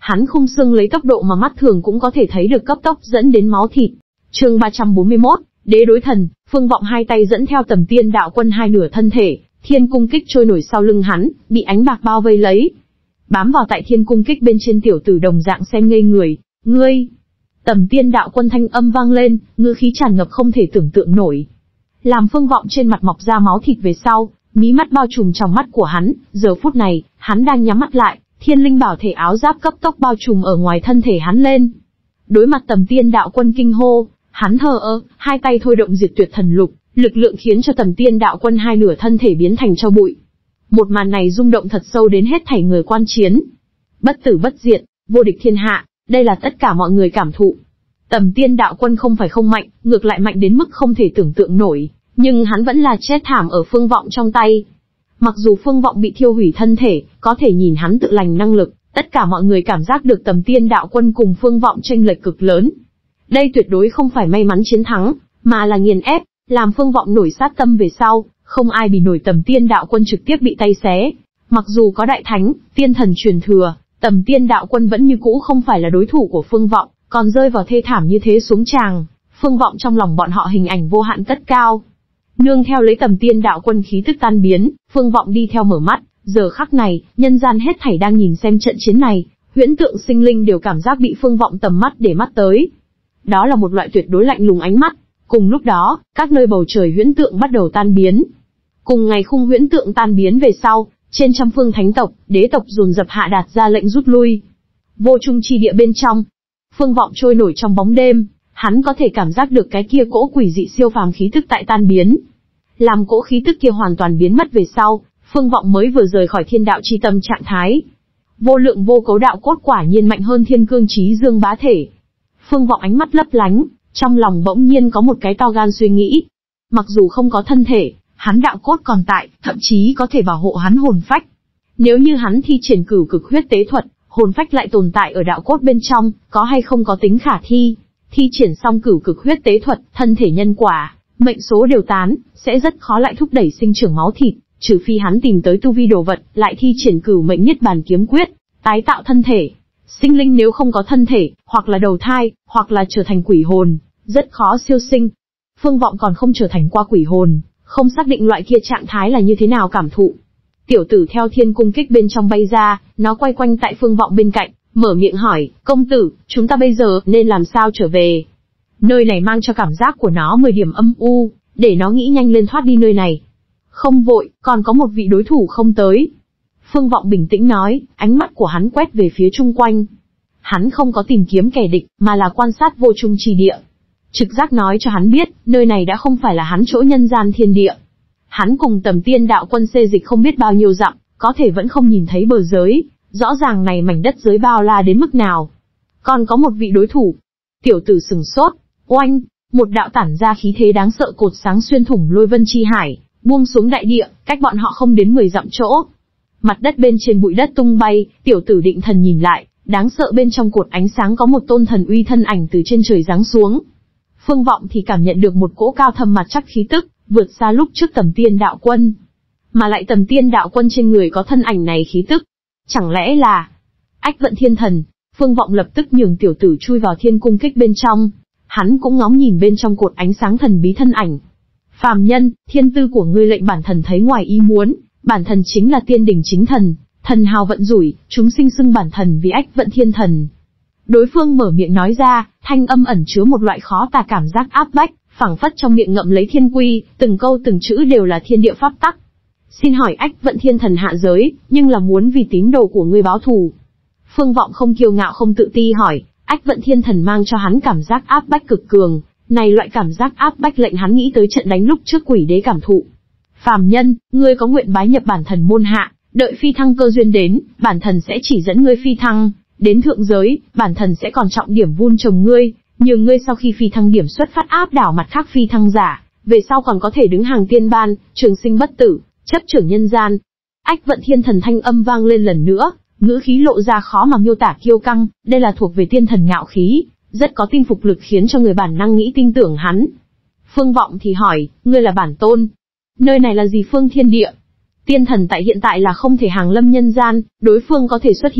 Hắn khung xương lấy tốc độ mà mắt thường cũng có thể thấy được cấp tốc dẫn đến máu thịt. Chương ba trăm bốn mươi mốt, Đế đối thần. Phương Vọng hai tay dẫn theo Tầm Tiên Đạo Quân hai nửa thân thể, thiên cung kích trôi nổi sau lưng hắn, bị ánh bạc bao vây lấy. Bám vào tại thiên cung kích bên trên tiểu tử đồng dạng xem ngây người. Ngươi! Tầm Tiên Đạo Quân thanh âm vang lên, ngữ khí tràn ngập không thể tưởng tượng nổi. Làm Phương Vọng trên mặt mọc ra máu thịt về sau, mí mắt bao trùm trong mắt của hắn, giờ phút này, hắn đang nhắm mắt lại, thiên linh bảo thể áo giáp cấp tốc bao trùm ở ngoài thân thể hắn lên. Đối mặt Tầm Tiên Đạo Quân kinh hô, hắn thờ ơ, hai tay thôi động Diệt Tuyệt Thần Lục, lực lượng khiến cho Tầm Tiên Đạo Quân hai nửa thân thể biến thành tro bụi. Một màn này rung động thật sâu đến hết thảy người quan chiến. Bất tử bất diệt, vô địch thiên hạ, đây là tất cả mọi người cảm thụ. Tầm Tiên Đạo Quân không phải không mạnh, ngược lại mạnh đến mức không thể tưởng tượng nổi, nhưng hắn vẫn là chết thảm ở Phương Vọng trong tay. Mặc dù Phương Vọng bị thiêu hủy thân thể, có thể nhìn hắn tự lành năng lực, tất cả mọi người cảm giác được Tầm Tiên Đạo Quân cùng Phương Vọng chênh lệch cực lớn. Đây tuyệt đối không phải may mắn chiến thắng, mà là nghiền ép, làm Phương Vọng nổi sát tâm về sau, không ai bị nổi Tầm Tiên Đạo Quân trực tiếp bị tay xé. Mặc dù có đại thánh, tiên thần truyền thừa, Tầm Tiên Đạo Quân vẫn như cũ không phải là đối thủ của Phương Vọng, còn rơi vào thê thảm như thế xuống tràng. Phương Vọng trong lòng bọn họ hình ảnh vô hạn cất cao. Nương theo lấy Tầm Tiên Đạo Quân khí tức tan biến, Phương Vọng đi theo mở mắt, giờ khắc này, nhân gian hết thảy đang nhìn xem trận chiến này, huyễn tượng sinh linh đều cảm giác bị Phương Vọng tầm mắt để mắt tới. Đó là một loại tuyệt đối lạnh lùng ánh mắt. Cùng lúc đó, các nơi bầu trời huyễn tượng bắt đầu tan biến. Cùng ngày khung huyễn tượng tan biến về sau, trên trăm phương thánh tộc, đế tộc dồn dập hạ đạt ra lệnh rút lui. Vô trung chi địa bên trong, Phương Vọng trôi nổi trong bóng đêm, hắn có thể cảm giác được cái kia cỗ quỷ dị siêu phàm khí tức tại tan biến. Làm cỗ khí tức kia hoàn toàn biến mất về sau, Phương Vọng mới vừa rời khỏi thiên đạo chi tâm trạng thái. Vô lượng vô cấu đạo cốt quả nhiên mạnh hơn thiên cương chí dương bá thể. Phương Vọng ánh mắt lấp lánh, trong lòng bỗng nhiên có một cái to gan suy nghĩ. Mặc dù không có thân thể, hắn đạo cốt còn tại, thậm chí có thể bảo hộ hắn hồn phách. Nếu như hắn thi triển cửu cực huyết tế thuật, hồn phách lại tồn tại ở đạo cốt bên trong, có hay không có tính khả thi. Thi triển xong cửu cực huyết tế thuật, thân thể nhân quả, mệnh số đều tán, sẽ rất khó lại thúc đẩy sinh trưởng máu thịt, trừ phi hắn tìm tới tu vi đồ vật, lại thi triển cửu mệnh niết bàn kiếm quyết, tái tạo thân thể. Sinh linh nếu không có thân thể, hoặc là đầu thai, hoặc là trở thành quỷ hồn, rất khó siêu sinh. Phương Vọng còn không trở thành qua quỷ hồn, không xác định loại kia trạng thái là như thế nào cảm thụ. Tiểu tử theo thiên cung kích bên trong bay ra, nó quay quanh tại Phương Vọng bên cạnh, mở miệng hỏi, công tử, chúng ta bây giờ nên làm sao trở về? Nơi này mang cho cảm giác của nó mười điểm âm u, để nó nghĩ nhanh lên thoát đi nơi này. Không vội, còn có một vị đối thủ không tới. Phương Vọng bình tĩnh nói, ánh mắt của hắn quét về phía chung quanh. Hắn không có tìm kiếm kẻ địch, mà là quan sát vô trung trì địa. Trực giác nói cho hắn biết, nơi này đã không phải là hắn chỗ nhân gian thiên địa. Hắn cùng Tầm Tiên Đạo Quân xê dịch không biết bao nhiêu dặm, có thể vẫn không nhìn thấy bờ giới, rõ ràng này mảnh đất giới bao la đến mức nào. Còn có một vị đối thủ. Tiểu tử sừng sốt, oanh, một đạo tản ra khí thế đáng sợ cột sáng xuyên thủng lôi vân chi hải, buông xuống đại địa, cách bọn họ không đến mười dặm chỗ. Mặt đất bên trên bụi đất tung bay, tiểu tử định thần nhìn lại, đáng sợ bên trong cột ánh sáng có một tôn thần uy thân ảnh từ trên trời giáng xuống. Phương Vọng thì cảm nhận được một cỗ cao thâm mặt chắc khí tức, vượt xa lúc trước Tầm Tiên Đạo Quân. Mà lại Tầm Tiên Đạo Quân trên người có thân ảnh này khí tức. Chẳng lẽ là Ách Vận Thiên Thần? Phương Vọng lập tức nhường tiểu tử chui vào thiên cung kích bên trong. Hắn cũng ngóng nhìn bên trong cột ánh sáng thần bí thân ảnh. Phàm nhân, thiên tư của ngươi lệnh bản thần thấy ngoài ý muốn, bản thần chính là tiên đỉnh chính thần, thần hào vận rủi, chúng sinh xưng bản thần vì Ách Vận Thiên Thần. Đối phương mở miệng nói ra, thanh âm ẩn chứa một loại khó tả cảm giác áp bách, phảng phất trong miệng ngậm lấy thiên quy, từng câu từng chữ đều là thiên địa pháp tắc. Xin hỏi Ách Vận Thiên Thần hạ giới, nhưng là muốn vì tín đồ của ngươi báo thù. Phương Vọng không kiêu ngạo không tự ti hỏi, Ách Vận Thiên Thần mang cho hắn cảm giác áp bách cực cường, này loại cảm giác áp bách lệnh hắn nghĩ tới trận đánh lúc trước quỷ đế cảm thụ. Phàm nhân, ngươi có nguyện bái nhập bản thần môn hạ, đợi phi thăng cơ duyên đến, bản thần sẽ chỉ dẫn ngươi phi thăng, đến thượng giới, bản thần sẽ còn trọng điểm vun trồng ngươi, nhường ngươi sau khi phi thăng điểm xuất phát áp đảo mặt khác phi thăng giả, về sau còn có thể đứng hàng tiên ban, trường sinh bất tử, chấp trưởng nhân gian. Ách Vận Thiên Thần thanh âm vang lên lần nữa, ngữ khí lộ ra khó mà miêu tả kiêu căng, đây là thuộc về tiên thần ngạo khí, rất có tinh phục lực khiến cho người bản năng nghĩ tin tưởng hắn. Phương Vọng thì hỏi, ngươi là bản tôn? Nơi này là gì phương thiên địa? Tiên thần tại hiện tại là không thể hàng lâm nhân gian, đối phương có thể xuất hiện,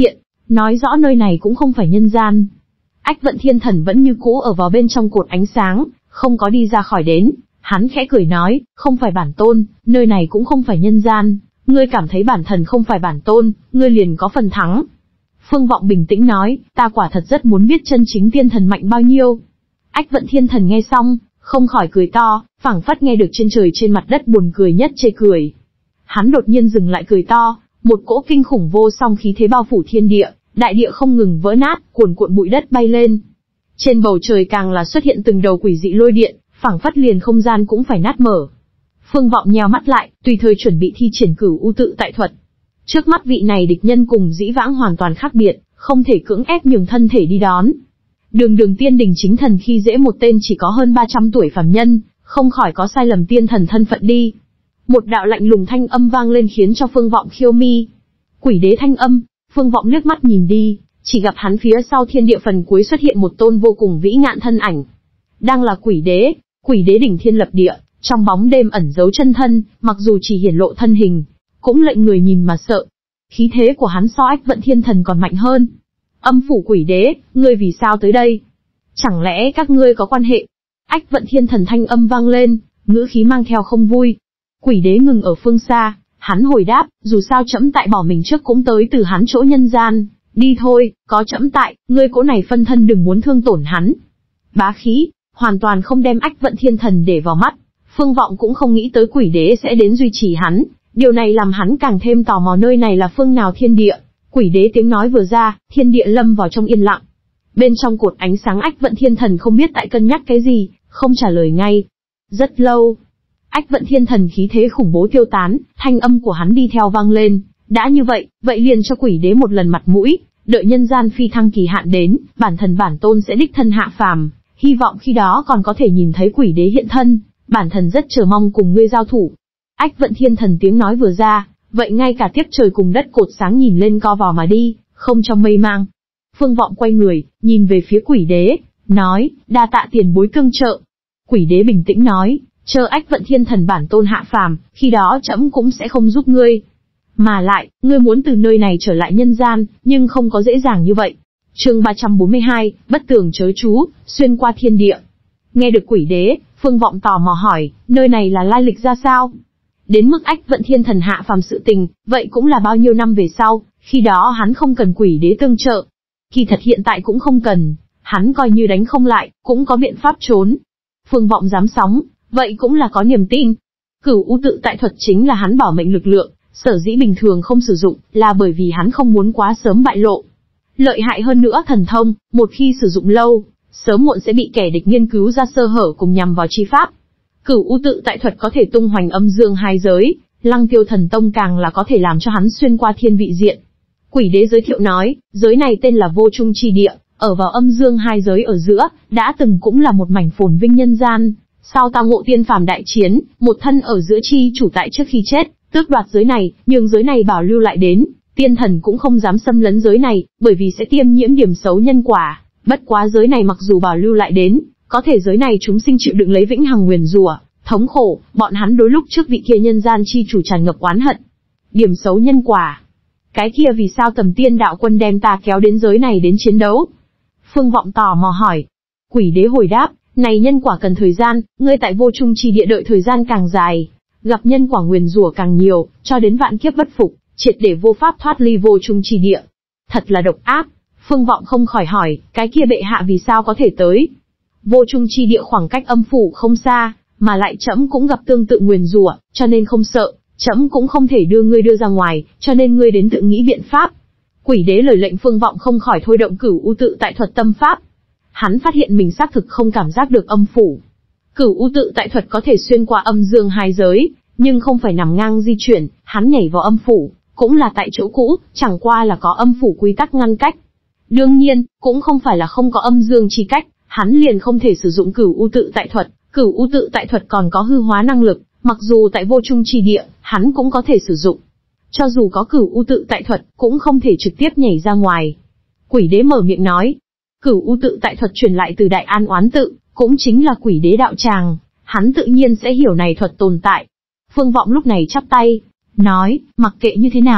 nói rõ nơi này cũng không phải nhân gian. Ách Vận Thiên Thần vẫn như cũ ở vào bên trong cột ánh sáng, không có đi ra khỏi đến. Hắn khẽ cười nói, không phải bản tôn, nơi này cũng không phải nhân gian, ngươi cảm thấy bản thần không phải bản tôn, ngươi liền có phần thắng. Phương Vọng bình tĩnh nói, ta quả thật rất muốn biết chân chính tiên thần mạnh bao nhiêu. Ách Vận Thiên Thần nghe xong, không khỏi cười to, phảng phất nghe được trên trời trên mặt đất buồn cười nhất chê cười. Hắn đột nhiên dừng lại cười to, một cỗ kinh khủng vô song khí thế bao phủ thiên địa, đại địa không ngừng vỡ nát, cuồn cuộn bụi đất bay lên. Trên bầu trời càng là xuất hiện từng đầu quỷ dị lôi điện, phảng phất liền không gian cũng phải nát mở. Phương Vọng nheo mắt lại, tùy thời chuẩn bị thi triển Cửu U Tự Tại Thuật. Trước mắt vị này địch nhân cùng dĩ vãng hoàn toàn khác biệt, không thể cưỡng ép nhường thân thể đi đón. Đường Đường Tiên Đình chính thần khi dễ một tên chỉ có hơn ba trăm tuổi phàm nhân, không khỏi có sai lầm tiên thần thân phận đi. Một đạo lạnh lùng thanh âm vang lên khiến cho Phương Vọng khiêu mi. Quỷ đế thanh âm. Phương Vọng liếc mắt nhìn đi, chỉ gặp hắn phía sau thiên địa phần cuối xuất hiện một tôn vô cùng vĩ ngạn thân ảnh. Đang là quỷ đế, quỷ đế đỉnh thiên lập địa, trong bóng đêm ẩn giấu chân thân, mặc dù chỉ hiển lộ thân hình, cũng lệnh người nhìn mà sợ. Khí thế của hắn so Ách Vận Thiên Thần còn mạnh hơn. Âm phủ quỷ đế, ngươi vì sao tới đây? Chẳng lẽ các ngươi có quan hệ? Ách Vận Thiên Thần thanh âm vang lên, ngữ khí mang theo không vui. Quỷ đế ngừng ở phương xa, hắn hồi đáp, dù sao trẫm tại bỏ mình trước cũng tới từ hắn chỗ nhân gian, đi thôi, có trẫm tại, ngươi cỗ này phân thân đừng muốn thương tổn hắn. Bá khí, hoàn toàn không đem Ách Vận Thiên Thần để vào mắt, Phương Vọng cũng không nghĩ tới quỷ đế sẽ đến duy trì hắn, điều này làm hắn càng thêm tò mò nơi này là phương nào thiên địa. Quỷ đế tiếng nói vừa ra, thiên địa lâm vào trong yên lặng. Bên trong cột ánh sáng Ách Vận Thiên Thần không biết tại cân nhắc cái gì, không trả lời ngay. Rất lâu, Ách Vận Thiên Thần khí thế khủng bố tiêu tán, thanh âm của hắn đi theo vang lên, đã như vậy, vậy liền cho quỷ đế một lần mặt mũi, đợi nhân gian phi thăng kỳ hạn đến, bản thần bản tôn sẽ đích thân hạ phàm, hy vọng khi đó còn có thể nhìn thấy quỷ đế hiện thân, bản thần rất chờ mong cùng ngươi giao thủ. Ách Vận Thiên Thần tiếng nói vừa ra, vậy ngay cả tiếp trời cùng đất cột sáng nhìn lên co vào mà đi, không trong mây mang. Phương Vọng quay người, nhìn về phía quỷ đế, nói, đa tạ tiền bối cưng trợ. Quỷ đế bình tĩnh nói, chờ Ách Vận Thiên Thần bản tôn hạ phàm, khi đó trẫm cũng sẽ không giúp ngươi. Mà lại, ngươi muốn từ nơi này trở lại nhân gian, nhưng không có dễ dàng như vậy. Chương ba trăm bốn mươi hai, bất tường chớ chú, xuyên qua thiên địa. Nghe được quỷ đế, Phương Vọng tò mò hỏi, nơi này là lai lịch ra sao? Đến mức Ách Vận Thiên Thần hạ phàm sự tình, vậy cũng là bao nhiêu năm về sau, khi đó hắn không cần quỷ đế tương trợ. Kỳ thật hiện tại cũng không cần, hắn coi như đánh không lại, cũng có biện pháp trốn. Phương Vọng dám sóng, vậy cũng là có niềm tin. Cửu U Tự Tại Thuật chính là hắn bảo mệnh lực lượng, sở dĩ bình thường không sử dụng, là bởi vì hắn không muốn quá sớm bại lộ. Lợi hại hơn nữa thần thông, một khi sử dụng lâu, sớm muộn sẽ bị kẻ địch nghiên cứu ra sơ hở cùng nhằm vào chi pháp. Cửu U Tự Tại Thuật có thể tung hoành âm dương hai giới, Lăng Tiêu Thần Tông càng là có thể làm cho hắn xuyên qua thiên vị diện. Quỷ đế giới thiệu nói, giới này tên là Vô Trung Chi Địa, ở vào âm dương hai giới ở giữa, đã từng cũng là một mảnh phồn vinh nhân gian. Sau tao ngộ tiên phàm đại chiến, một thân ở giữa chi chủ tại trước khi chết, tước đoạt giới này, nhưng giới này bảo lưu lại đến, tiên thần cũng không dám xâm lấn giới này, bởi vì sẽ tiêm nhiễm điểm xấu nhân quả. Bất quá giới này mặc dù bảo lưu lại đến, có thể giới này chúng sinh chịu đựng lấy vĩnh hằng nguyền rủa, thống khổ, bọn hắn đối lúc trước vị kia nhân gian chi chủ tràn ngập oán hận. Điểm xấu nhân quả. Cái kia vì sao Tầm Tiên đạo quân đem ta kéo đến giới này đến chiến đấu? Phương Vọng tò mò hỏi. Quỷ đế hồi đáp, này nhân quả cần thời gian, ngươi tại Vô Trung Chi Địa đợi thời gian càng dài, gặp nhân quả nguyền rủa càng nhiều, cho đến vạn kiếp bất phục, triệt để vô pháp thoát ly Vô Trung Chi Địa. Thật là độc ác. Phương Vọng không khỏi hỏi, cái kia bệ hạ vì sao có thể tới? Vô Trung Chi Địa khoảng cách âm phủ không xa, mà lại trẫm cũng gặp tương tự nguyền rủa, cho nên không sợ, trẫm cũng không thể đưa ngươi đưa ra ngoài, cho nên ngươi đến tự nghĩ biện pháp. Quỷ đế lời lệnh Phương Vọng không khỏi thôi động Cửu U Tự Tại Thuật tâm pháp. Hắn phát hiện mình xác thực không cảm giác được âm phủ. Cửu U Tự Tại Thuật có thể xuyên qua âm dương hai giới, nhưng không phải nằm ngang di chuyển, hắn nhảy vào âm phủ, cũng là tại chỗ cũ, chẳng qua là có âm phủ quy tắc ngăn cách. Đương nhiên, cũng không phải là không có âm dương chi cách, hắn liền không thể sử dụng Cửu U Tự Tại Thuật. Cửu U Tự Tại Thuật còn có hư hóa năng lực, mặc dù tại Vô Trung Chi Địa, hắn cũng có thể sử dụng. Cho dù có Cửu U Tự Tại Thuật, cũng không thể trực tiếp nhảy ra ngoài. Quỷ đế mở miệng nói, Cửu U Tự Tại Thuật truyền lại từ Đại An Oán Tự, cũng chính là quỷ đế đạo tràng, hắn tự nhiên sẽ hiểu này thuật tồn tại. Phương Vọng lúc này chắp tay, nói, mặc kệ như thế nào,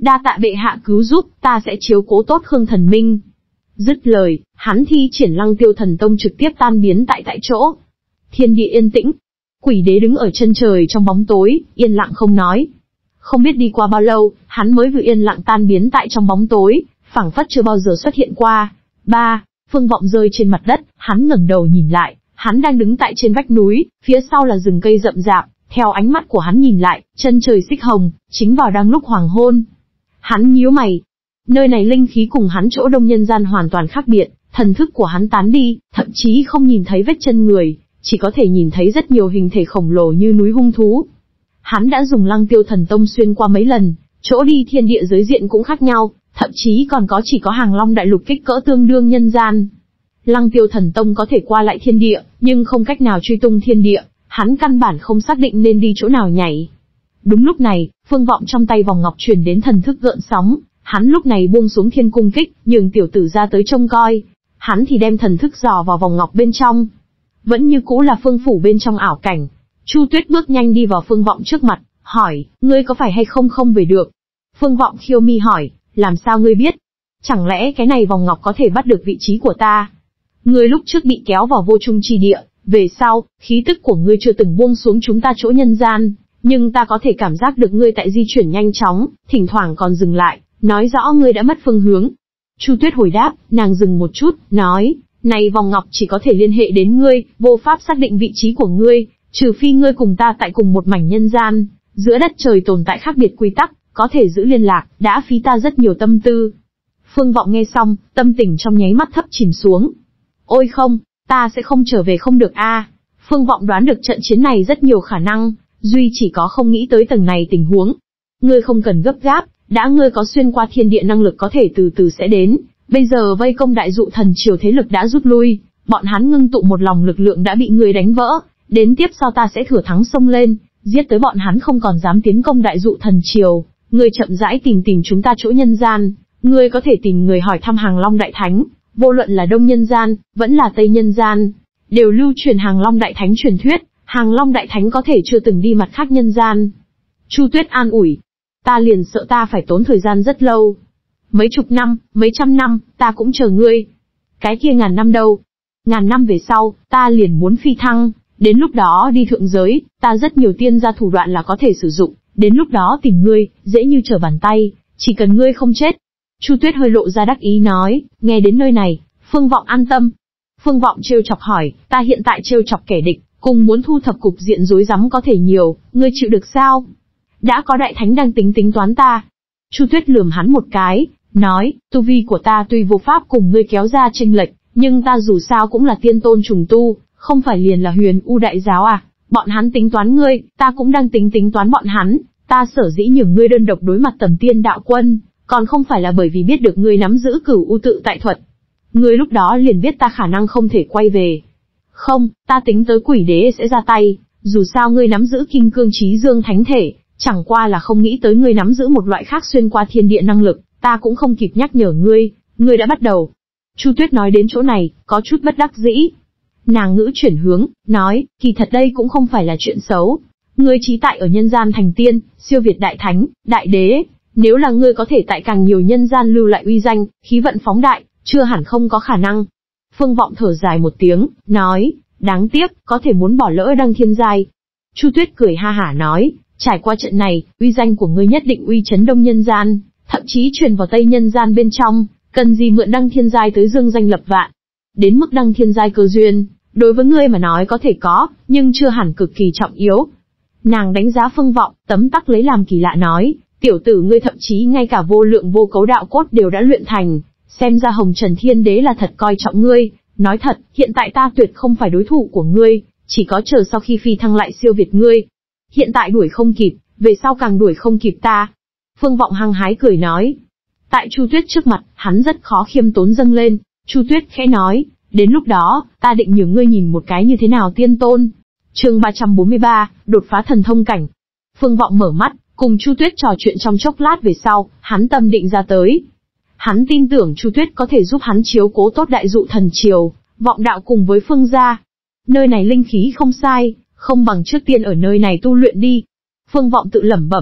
đa tạ bệ hạ cứu giúp, ta sẽ chiếu cố tốt Khương Thần Minh. Dứt lời, hắn thi triển Lăng Tiêu Thần Tông trực tiếp tan biến tại tại chỗ. Thiên địa yên tĩnh. Quỷ đế đứng ở chân trời trong bóng tối, yên lặng không nói. Không biết đi qua bao lâu, hắn mới vừa yên lặng tan biến tại trong bóng tối, phảng phất chưa bao giờ xuất hiện qua. Ba, Phương Vọng rơi trên mặt đất, hắn ngẩng đầu nhìn lại, hắn đang đứng tại trên vách núi, phía sau là rừng cây rậm rạp, theo ánh mắt của hắn nhìn lại, chân trời xích hồng, chính vào đang lúc hoàng hôn. Hắn nhíu mày. Nơi này linh khí cùng hắn chỗ Đông Nhân Gian hoàn toàn khác biệt, thần thức của hắn tán đi, thậm chí không nhìn thấy vết chân người, chỉ có thể nhìn thấy rất nhiều hình thể khổng lồ như núi hung thú. Hắn đã dùng Lăng Tiêu Thần Tông xuyên qua mấy lần, chỗ đi thiên địa giới diện cũng khác nhau, thậm chí còn có chỉ có Hàng Long Đại Lục kích cỡ tương đương nhân gian. Lăng Tiêu Thần Tông có thể qua lại thiên địa, nhưng không cách nào truy tung thiên địa, hắn căn bản không xác định nên đi chỗ nào nhảy. Đúng lúc này, Phương Vọng trong tay vòng ngọc truyền đến thần thức gợn sóng, hắn lúc này buông xuống thiên cung kích, nhường tiểu tử ra tới trông coi. Hắn thì đem thần thức dò vào vòng ngọc bên trong. Vẫn như cũ là phương phủ bên trong ảo cảnh. Chu Tuyết bước nhanh đi vào Phương Vọng trước mặt, hỏi, ngươi có phải hay không không về được? Phương Vọng khiêu mi hỏi, làm sao ngươi biết? Chẳng lẽ cái này vòng ngọc có thể bắt được vị trí của ta? Ngươi lúc trước bị kéo vào vô trung chi địa, về sau, khí tức của ngươi chưa từng buông xuống chúng ta chỗ nhân gian, nhưng ta có thể cảm giác được ngươi tại di chuyển nhanh chóng, thỉnh thoảng còn dừng lại, nói rõ ngươi đã mất phương hướng. Chu Tuyết hồi đáp, nàng dừng một chút, nói, này vòng ngọc chỉ có thể liên hệ đến ngươi, vô pháp xác định vị trí của ngươi, trừ phi ngươi cùng ta tại cùng một mảnh nhân gian, giữa đất trời tồn tại khác biệt quy tắc, có thể giữ liên lạc, đã phí ta rất nhiều tâm tư. Phương Vọng nghe xong, tâm tình trong nháy mắt thấp chìm xuống. Ôi không, ta sẽ không trở về không được a. Phương Vọng đoán được trận chiến này rất nhiều khả năng, duy chỉ có không nghĩ tới tầng này tình huống. Ngươi không cần gấp gáp, đã ngươi có xuyên qua thiên địa năng lực có thể từ từ sẽ đến, bây giờ vây công Đại Dụ Thần Triều thế lực đã rút lui, bọn hắn ngưng tụ một lòng lực lượng đã bị ngươi đánh vỡ, đến tiếp sau ta sẽ thừa thắng xông lên, giết tới bọn hắn không còn dám tiến công Đại Dụ Thần Triều. Ngươi chậm rãi tìm tìm chúng ta chỗ nhân gian, ngươi có thể tìm người hỏi thăm Hàng Long Đại Thánh, vô luận là Đông Nhân Gian, vẫn là Tây Nhân Gian, đều lưu truyền Hàng Long Đại Thánh truyền thuyết, Hàng Long Đại Thánh có thể chưa từng đi mặt khác nhân gian. Chu Tuyết an ủi, ta liền sợ ta phải tốn thời gian rất lâu. Mấy chục năm, mấy trăm năm, ta cũng chờ ngươi. Cái kia ngàn năm đâu? Ngàn năm về sau, ta liền muốn phi thăng, đến lúc đó đi thượng giới, ta rất nhiều tiên gia thủ đoạn là có thể sử dụng, đến lúc đó tìm ngươi, dễ như trở bàn tay, chỉ cần ngươi không chết. Chu Tuyết hơi lộ ra đắc ý nói, nghe đến nơi này, Phương Vọng an tâm. Phương Vọng trêu chọc hỏi, ta hiện tại trêu chọc kẻ địch, cùng muốn thu thập cục diện rối rắm có thể nhiều, ngươi chịu được sao? Đã có đại thánh đang tính tính toán ta. Chu Tuyết lườm hắn một cái, nói, tu vi của ta tuy vô pháp cùng ngươi kéo ra chênh lệch, nhưng ta dù sao cũng là tiên tôn trùng tu, không phải liền là Huyền U đại giáo à? Bọn hắn tính toán ngươi, ta cũng đang tính tính toán bọn hắn, ta sở dĩ nhường ngươi đơn độc đối mặt Tầm Tiên đạo quân, còn không phải là bởi vì biết được ngươi nắm giữ Cửu U tự tại thuật. Ngươi lúc đó liền biết ta khả năng không thể quay về. Không, ta tính tới Quỷ Đế sẽ ra tay, dù sao ngươi nắm giữ Kim Cương Chí Dương Thánh Thể, chẳng qua là không nghĩ tới ngươi nắm giữ một loại khác xuyên qua thiên địa năng lực, ta cũng không kịp nhắc nhở ngươi, ngươi đã bắt đầu. Chu Tuyết nói đến chỗ này, có chút bất đắc dĩ. Nàng ngữ chuyển hướng, nói, kỳ thật đây cũng không phải là chuyện xấu. Ngươi trí tại ở nhân gian thành tiên, siêu việt đại thánh, đại đế. Nếu là ngươi có thể tại càng nhiều nhân gian lưu lại uy danh, khí vận phóng đại, chưa hẳn không có khả năng. Phương Vọng thở dài một tiếng, nói, đáng tiếc, có thể muốn bỏ lỡ đăng thiên giai. Chu Tuyết cười ha hả nói, trải qua trận này, uy danh của ngươi nhất định uy chấn Đông nhân gian, thậm chí truyền vào Tây nhân gian bên trong, cần gì mượn đăng thiên giai tới dương danh lập vạn. Đến mức đăng thiên giai cơ duyên, đối với ngươi mà nói có thể có, nhưng chưa hẳn cực kỳ trọng yếu. Nàng đánh giá Phương Vọng, tấm tắc lấy làm kỳ lạ nói, tiểu tử ngươi thậm chí ngay cả vô lượng vô cấu đạo cốt đều đã luyện thành, xem ra Hồng Trần Thiên Đế là thật coi trọng ngươi. Nói thật, hiện tại ta tuyệt không phải đối thủ của ngươi, chỉ có chờ sau khi phi thăng lại siêu việt ngươi. Hiện tại đuổi không kịp, về sau càng đuổi không kịp ta. Phương Vọng hăng hái cười nói. Tại Chu Tuyết trước mặt, hắn rất khó khiêm tốn dâng lên. Chu Tuyết khẽ nói, đến lúc đó, ta định nhường ngươi nhìn một cái như thế nào tiên tôn. Chương ba trăm bốn mươi ba, đột phá thần thông cảnh. Phương Vọng mở mắt, cùng Chu Tuyết trò chuyện trong chốc lát về sau, hắn tâm định ra tới. Hắn tin tưởng Chu Tuyết có thể giúp hắn chiếu cố tốt Đại Dụ Thần Triều, Vọng đạo cùng với Phương gia. Nơi này linh khí không sai, không bằng trước tiên ở nơi này tu luyện đi. Phương Vọng tự lẩm bẩm,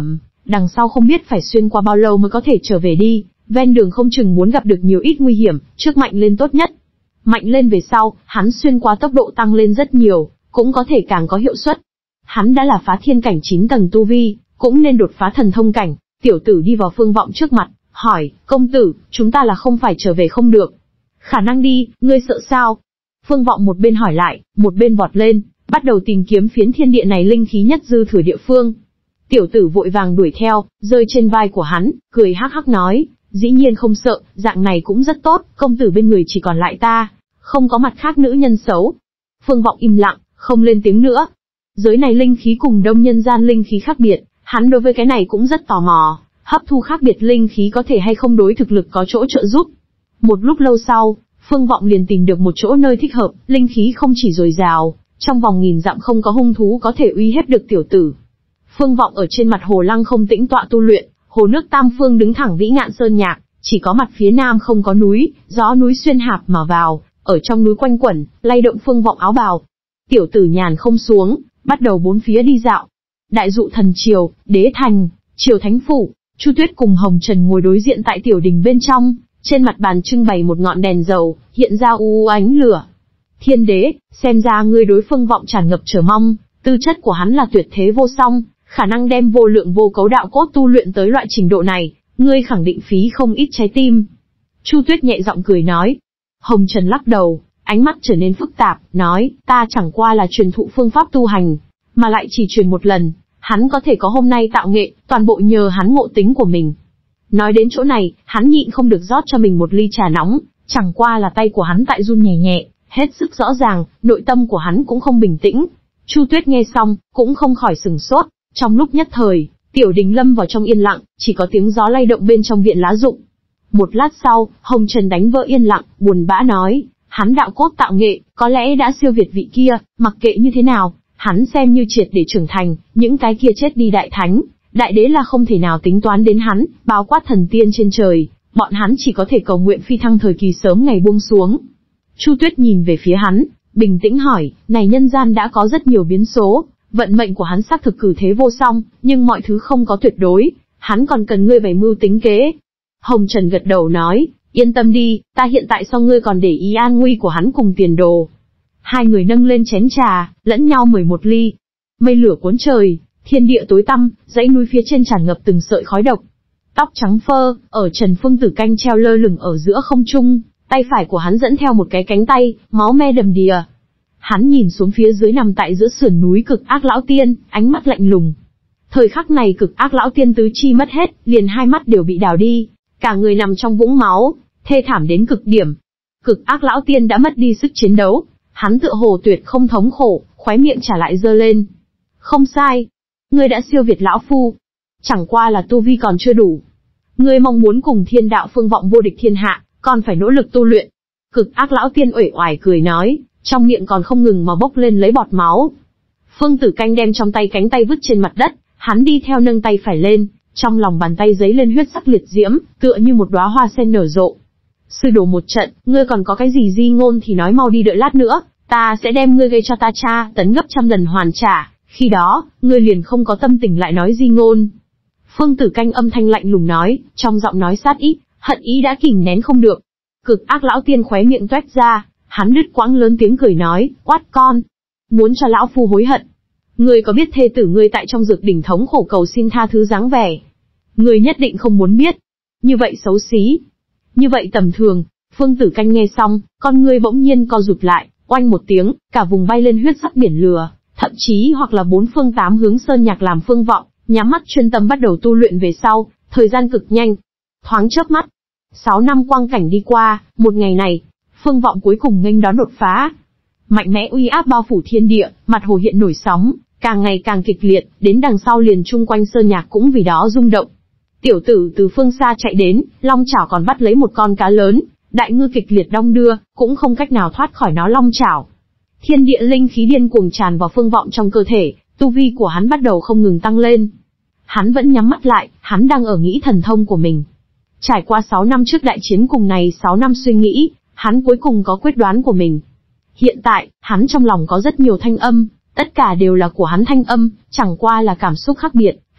đằng sau không biết phải xuyên qua bao lâu mới có thể trở về đi, ven đường không chừng muốn gặp được nhiều ít nguy hiểm, trước mạnh lên tốt nhất. Mạnh lên về sau, hắn xuyên qua tốc độ tăng lên rất nhiều, cũng có thể càng có hiệu suất. Hắn đã là phá thiên cảnh chín tầng tu vi, cũng nên đột phá thần thông cảnh. Tiểu tử đi vào Phương Vọng trước mặt, hỏi, công tử, chúng ta là không phải trở về không được. Khả năng đi, ngươi sợ sao? Phương Vọng một bên hỏi lại, một bên vọt lên, bắt đầu tìm kiếm phiến thiên địa này linh khí nhất dư thừa địa phương. Tiểu tử vội vàng đuổi theo, rơi trên vai của hắn, cười hắc hắc nói, dĩ nhiên không sợ, dạng này cũng rất tốt, công tử bên người chỉ còn lại ta, không có mặt khác nữ nhân xấu. Phương Vọng im lặng, không lên tiếng nữa. Giới này linh khí cùng đông nhân gian linh khí khác biệt, hắn đối với cái này cũng rất tò mò, hấp thu khác biệt linh khí có thể hay không đối thực lực có chỗ trợ giúp. Một lúc lâu sau, Phương Vọng liền tìm được một chỗ nơi thích hợp, linh khí không chỉ dồi dào, trong vòng nghìn dặm không có hung thú có thể uy hiếp được tiểu tử. Phương Vọng ở trên mặt hồ lăng không tĩnh tọa tu luyện, hồ nước tam phương đứng thẳng vĩ ngạn sơn nhạc, chỉ có mặt phía nam không có núi, gió núi xuyên hạp mà vào, ở trong núi quanh quẩn, lay động Phương Vọng áo bào. Tiểu tử nhàn không xuống, bắt đầu bốn phía đi dạo. Đại dụ thần triều, đế thành, triều thánh phủ, Chu Tuyết cùng Hồng Trần ngồi đối diện tại tiểu đình bên trong, trên mặt bàn trưng bày một ngọn đèn dầu, hiện ra u u ánh lửa. Thiên đế, xem ra ngươi đối Phương Vọng tràn ngập chờ mong, tư chất của hắn là tuyệt thế vô song, khả năng đem vô lượng vô cấu đạo cốt tu luyện tới loại trình độ này, ngươi khẳng định phí không ít trái tim. Chu Tuyết nhẹ giọng cười nói. Hồng Trần lắc đầu, ánh mắt trở nên phức tạp, nói, ta chẳng qua là truyền thụ phương pháp tu hành, mà lại chỉ truyền một lần, hắn có thể có hôm nay tạo nghệ, toàn bộ nhờ hắn ngộ tính của mình. Nói đến chỗ này, hắn nhịn không được rót cho mình một ly trà nóng, chẳng qua là tay của hắn tại run nhẹ nhẹ, hết sức rõ ràng, nội tâm của hắn cũng không bình tĩnh. Chu Tuyết nghe xong, cũng không khỏi sừng sốt, trong lúc nhất thời, tiểu đình lâm vào trong yên lặng, chỉ có tiếng gió lay động bên trong viện lá rụng. Một lát sau, Hồng Trần đánh vỡ yên lặng, buồn bã nói, hắn đạo cốt tạo nghệ, có lẽ đã siêu việt vị kia, mặc kệ như thế nào, hắn xem như triệt để trưởng thành, những cái kia chết đi đại thánh, đại đế là không thể nào tính toán đến hắn, bao quát thần tiên trên trời, bọn hắn chỉ có thể cầu nguyện phi thăng thời kỳ sớm ngày buông xuống. Chu Tuyết nhìn về phía hắn, bình tĩnh hỏi, này nhân gian đã có rất nhiều biến số, vận mệnh của hắn xác thực cử thế vô song, nhưng mọi thứ không có tuyệt đối, hắn còn cần ngươi bày mưu tính kế. Hồng Trần gật đầu nói, yên tâm đi, ta hiện tại so ngươi còn để ý an nguy của hắn cùng tiền đồ. Hai người nâng lên chén trà, lẫn nhau mời một ly. Mây lửa cuốn trời, thiên địa tối tăm, dãy núi phía trên tràn ngập từng sợi khói độc. Tóc trắng phơ, ở Trần Phương Tử Canh treo lơ lửng ở giữa không trung, tay phải của hắn dẫn theo một cái cánh tay, máu me đầm đìa. Hắn nhìn xuống phía dưới nằm tại giữa sườn núi Cực Ác Lão Tiên, ánh mắt lạnh lùng. Thời khắc này Cực Ác Lão Tiên tứ chi mất hết, liền hai mắt đều bị đào đi, cả người nằm trong vũng máu, thê thảm đến cực điểm. Cực Ác Lão Tiên đã mất đi sức chiến đấu, hắn tựa hồ tuyệt không thống khổ, khóe miệng trả lại giơ lên. Không sai, ngươi đã siêu việt lão phu, chẳng qua là tu vi còn chưa đủ. Ngươi mong muốn cùng thiên đạo Phương Vọng vô địch thiên hạ, còn phải nỗ lực tu luyện. Cực Ác Lão Tiên uể oải cười nói, trong miệng còn không ngừng mà bốc lên lấy bọt máu. Phương Tử Canh đem trong tay cánh tay vứt trên mặt đất, hắn đi theo nâng tay phải lên, trong lòng bàn tay giấy lên huyết sắc liệt diễm, tựa như một đóa hoa sen nở rộ. Sư đồ một trận, ngươi còn có cái gì di ngôn thì nói mau đi, đợi lát nữa, ta sẽ đem ngươi gây cho ta tra tấn gấp trăm lần hoàn trả, khi đó, ngươi liền không có tâm tình lại nói di ngôn. Phương Tử Canh âm thanh lạnh lùng nói, trong giọng nói sát ý, hận ý đã kìm nén không được. Cực Ác Lão Tiên khóe miệng toét ra, hắn đứt quãng lớn tiếng cười nói, quát con, muốn cho lão phu hối hận. Ngươi có biết thê tử ngươi tại trong dược đỉnh thống khổ cầu xin tha thứ dáng vẻ? Ngươi nhất định không muốn biết. Như vậy xấu xí, như vậy tầm thường. Phương Tử Canh nghe xong, con ngươi bỗng nhiên co rụt lại, oanh một tiếng, cả vùng bay lên huyết sắc biển lửa, thậm chí hoặc là bốn phương tám hướng sơn nhạc làm Phương Vọng, nhắm mắt chuyên tâm bắt đầu tu luyện về sau, thời gian cực nhanh. Thoáng chớp mắt, sáu năm quang cảnh đi qua, một ngày này, Phương Vọng cuối cùng nghênh đón đột phá. Mạnh mẽ uy áp bao phủ thiên địa, mặt hồ hiện nổi sóng, càng ngày càng kịch liệt, đến đằng sau liền chung quanh sơn nhạc cũng vì đó rung động. Tiểu tử từ phương xa chạy đến, long chảo còn bắt lấy một con cá lớn, đại ngư kịch liệt đong đưa, cũng không cách nào thoát khỏi nó long chảo. Thiên địa linh khí điên cuồng tràn vào Phương Vọng trong cơ thể, tu vi của hắn bắt đầu không ngừng tăng lên. Hắn vẫn nhắm mắt lại, hắn đang ở nghĩ thần thông của mình. Trải qua sáu năm trước đại chiến cùng này sáu năm suy nghĩ, hắn cuối cùng có quyết đoán của mình. Hiện tại, hắn trong lòng có rất nhiều thanh âm, tất cả đều là của hắn thanh âm, chẳng qua là cảm xúc khác biệt,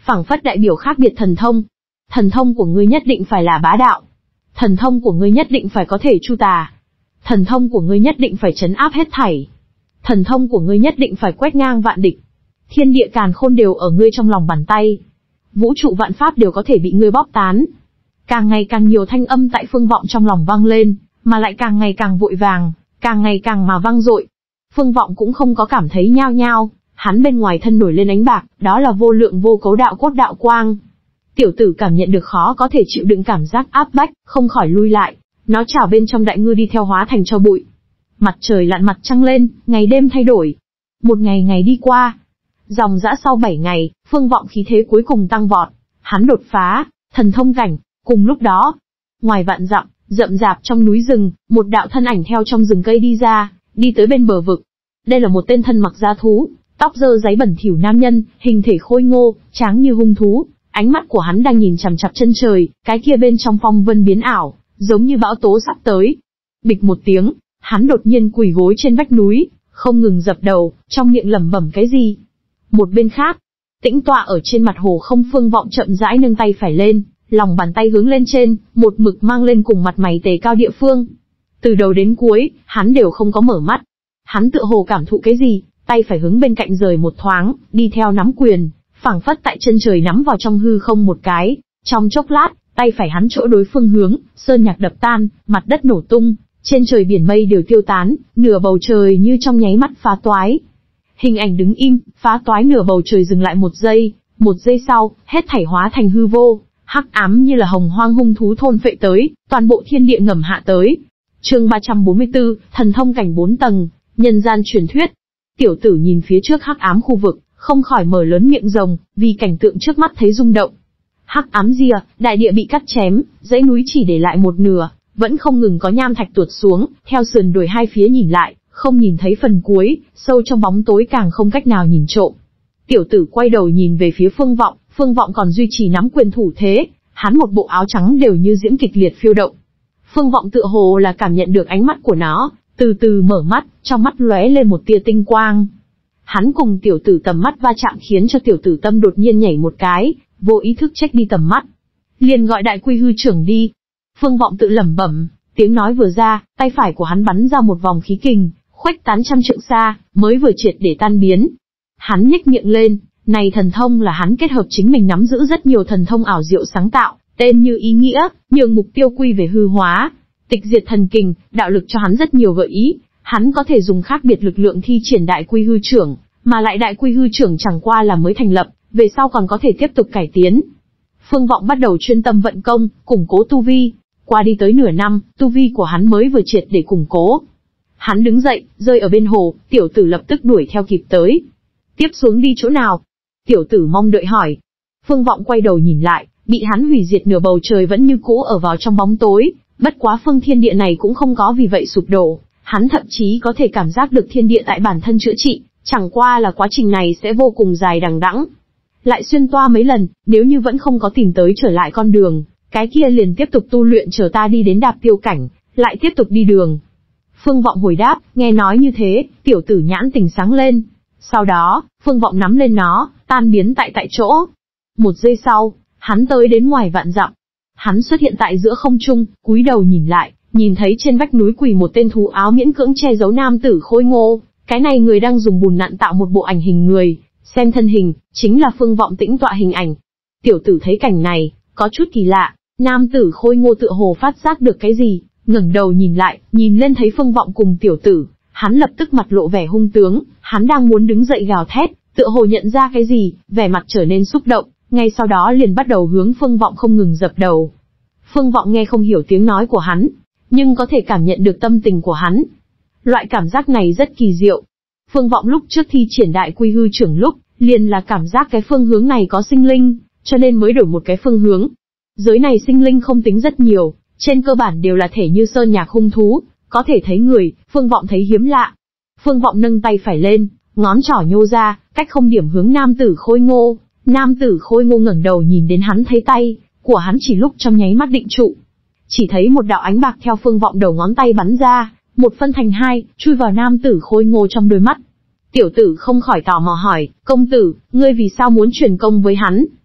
phảng phất đại biểu khác biệt thần thông. Thần thông của ngươi nhất định phải là bá đạo. Thần thông của ngươi nhất định phải có thể chu tà. Thần thông của ngươi nhất định phải trấn áp hết thảy. Thần thông của ngươi nhất định phải quét ngang vạn địch. Thiên địa càn khôn đều ở ngươi trong lòng bàn tay. Vũ trụ vạn pháp đều có thể bị ngươi bóp tán. Càng ngày càng nhiều thanh âm tại Phương Vọng trong lòng vang lên, mà lại càng ngày càng vội vàng, càng ngày càng mà vang dội. Phương Vọng cũng không có cảm thấy nhao nhao, hắn bên ngoài thân nổi lên ánh bạc, đó là vô lượng vô cấu đạo cốt đạo quang. Tiểu tử cảm nhận được khó có thể chịu đựng cảm giác áp bách, không khỏi lui lại, nó trào bên trong đại ngư đi theo hóa thành tro bụi. Mặt trời lặn mặt trăng lên, ngày đêm thay đổi. Một ngày ngày đi qua. Dòng dã sau bảy ngày, Phương Vọng khí thế cuối cùng tăng vọt. Hắn đột phá, thần thông cảnh. Cùng lúc đó, ngoài vạn dặm, rậm rạp trong núi rừng, một đạo thân ảnh theo trong rừng cây đi ra, đi tới bên bờ vực. Đây là một tên thân mặc da thú, tóc dơ dáy bẩn thỉu nam nhân, hình thể khôi ngô, tráng như hung thú. Ánh mắt của hắn đang nhìn chằm chằm chân trời, cái kia bên trong phong vân biến ảo, giống như bão tố sắp tới. Bịch một tiếng, hắn đột nhiên quỳ gối trên vách núi, không ngừng dập đầu, trong miệng lẩm bẩm cái gì. Một bên khác, tĩnh tọa ở trên mặt hồ không Phương Vọng chậm rãi nâng tay phải lên, lòng bàn tay hướng lên trên, một mực mang lên cùng mặt mày tề cao địa phương. Từ đầu đến cuối, hắn đều không có mở mắt. Hắn tựa hồ cảm thụ cái gì, tay phải hướng bên cạnh rời một thoáng, đi theo nắm quyền, phảng phất tại chân trời nắm vào trong hư không một cái. Trong chốc lát, tay phải hắn chỗ đối phương hướng, sơn nhạc đập tan, mặt đất nổ tung, trên trời biển mây đều tiêu tán, nửa bầu trời như trong nháy mắt phá toái. Hình ảnh đứng im, phá toái nửa bầu trời dừng lại một giây, một giây sau, hết thảy hóa thành hư vô. Hắc ám như là hồng hoang hung thú thôn phệ tới, toàn bộ thiên địa ngầm hạ tới. Chương ba trăm bốn mươi tư, thần thông cảnh bốn tầng, nhân gian truyền thuyết. Tiểu tử nhìn phía trước hắc ám khu vực, không khỏi mở lớn miệng rồng, vì cảnh tượng trước mắt thấy rung động. Hắc ám rìa, đại địa bị cắt chém, dãy núi chỉ để lại một nửa, vẫn không ngừng có nham thạch tuột xuống, theo sườn đồi hai phía nhìn lại, không nhìn thấy phần cuối, sâu trong bóng tối càng không cách nào nhìn trộm. Tiểu tử quay đầu nhìn về phía Phương Vọng, Phương Vọng còn duy trì nắm quyền thủ thế, hắn một bộ áo trắng đều như diễm kịch liệt phiêu động. Phương Vọng tựa hồ là cảm nhận được ánh mắt của nó, từ từ mở mắt, trong mắt lóe lên một tia tinh quang. Hắn cùng tiểu tử tầm mắt va chạm khiến cho tiểu tử tâm đột nhiên nhảy một cái, vô ý thức check đi tầm mắt. Liền gọi đại quy hư trưởng đi. Phương Vọng tự lẩm bẩm, tiếng nói vừa ra, tay phải của hắn bắn ra một vòng khí kình, khuếch tán trăm trượng xa, mới vừa triệt để tan biến. Hắn nhếch miệng lên, này thần thông là hắn kết hợp chính mình nắm giữ rất nhiều thần thông ảo diệu sáng tạo, tên như ý nghĩa, nhường mục tiêu quy về hư hóa. Tịch diệt thần kình, đạo lực cho hắn rất nhiều gợi ý, hắn có thể dùng khác biệt lực lượng thi triển đại quy hư trưởng, mà lại đại quy hư trưởng chẳng qua là mới thành lập, về sau còn có thể tiếp tục cải tiến. Phương Vọng bắt đầu chuyên tâm vận công, củng cố tu vi. Qua đi tới nửa năm, tu vi của hắn mới vừa triệt để củng cố. Hắn đứng dậy, rơi ở bên hồ, tiểu tử lập tức đuổi theo kịp tới. Tiếp xuống đi chỗ nào? Tiểu tử mong đợi hỏi. Phương Vọng quay đầu nhìn lại, bị hắn hủy diệt nửa bầu trời vẫn như cũ ở vào trong bóng tối, bất quá phương thiên địa này cũng không có vì vậy sụp đổ, hắn thậm chí có thể cảm giác được thiên địa tại bản thân chữa trị, chẳng qua là quá trình này sẽ vô cùng dài đằng đẵng. Lại xuyên toa mấy lần, nếu như vẫn không có tìm tới trở lại con đường, cái kia liền tiếp tục tu luyện chờ ta đi đến đạp tiêu cảnh, lại tiếp tục đi đường. Phương Vọng hồi đáp, nghe nói như thế, tiểu tử nhãn tình sáng lên. Sau đó, Phương Vọng nắm lên nó, tan biến tại tại chỗ. Một giây sau, hắn tới đến ngoài vạn dặm. Hắn xuất hiện tại giữa không trung, cúi đầu nhìn lại, nhìn thấy trên vách núi quỳ một tên thú áo miễn cưỡng che giấu nam tử khôi ngô. Cái này người đang dùng bùn nặn tạo một bộ ảnh hình người, xem thân hình, chính là Phương Vọng tĩnh tọa hình ảnh. Tiểu tử thấy cảnh này, có chút kỳ lạ, nam tử khôi ngô tựa hồ phát giác được cái gì, ngẩng đầu nhìn lại, nhìn lên thấy Phương Vọng cùng tiểu tử, hắn lập tức mặt lộ vẻ hung tướng, hắn đang muốn đứng dậy gào thét, tựa hồ nhận ra cái gì, vẻ mặt trở nên xúc động, ngay sau đó liền bắt đầu hướng Phương Vọng không ngừng dập đầu. Phương Vọng nghe không hiểu tiếng nói của hắn, nhưng có thể cảm nhận được tâm tình của hắn. Loại cảm giác này rất kỳ diệu. Phương Vọng lúc trước thi triển đại quy hư trưởng lúc, liền là cảm giác cái phương hướng này có sinh linh, cho nên mới đổi một cái phương hướng. Giới này sinh linh không tính rất nhiều, trên cơ bản đều là thể như sơn nhạc hung thú, có thể thấy người, Phương Vọng thấy hiếm lạ. Phương Vọng nâng tay phải lên, ngón trỏ nhô ra, cách không điểm hướng nam tử khôi ngô. Nam tử khôi ngô ngẩng đầu nhìn đến hắn thấy tay của hắn chỉ lúc trong nháy mắt định trụ. Chỉ thấy một đạo ánh bạc theo Phương Vọng đầu ngón tay bắn ra, một phân thành hai, chui vào nam tử khôi ngô trong đôi mắt. Tiểu tử không khỏi tò mò hỏi, công tử, ngươi vì sao muốn truyền công với hắn?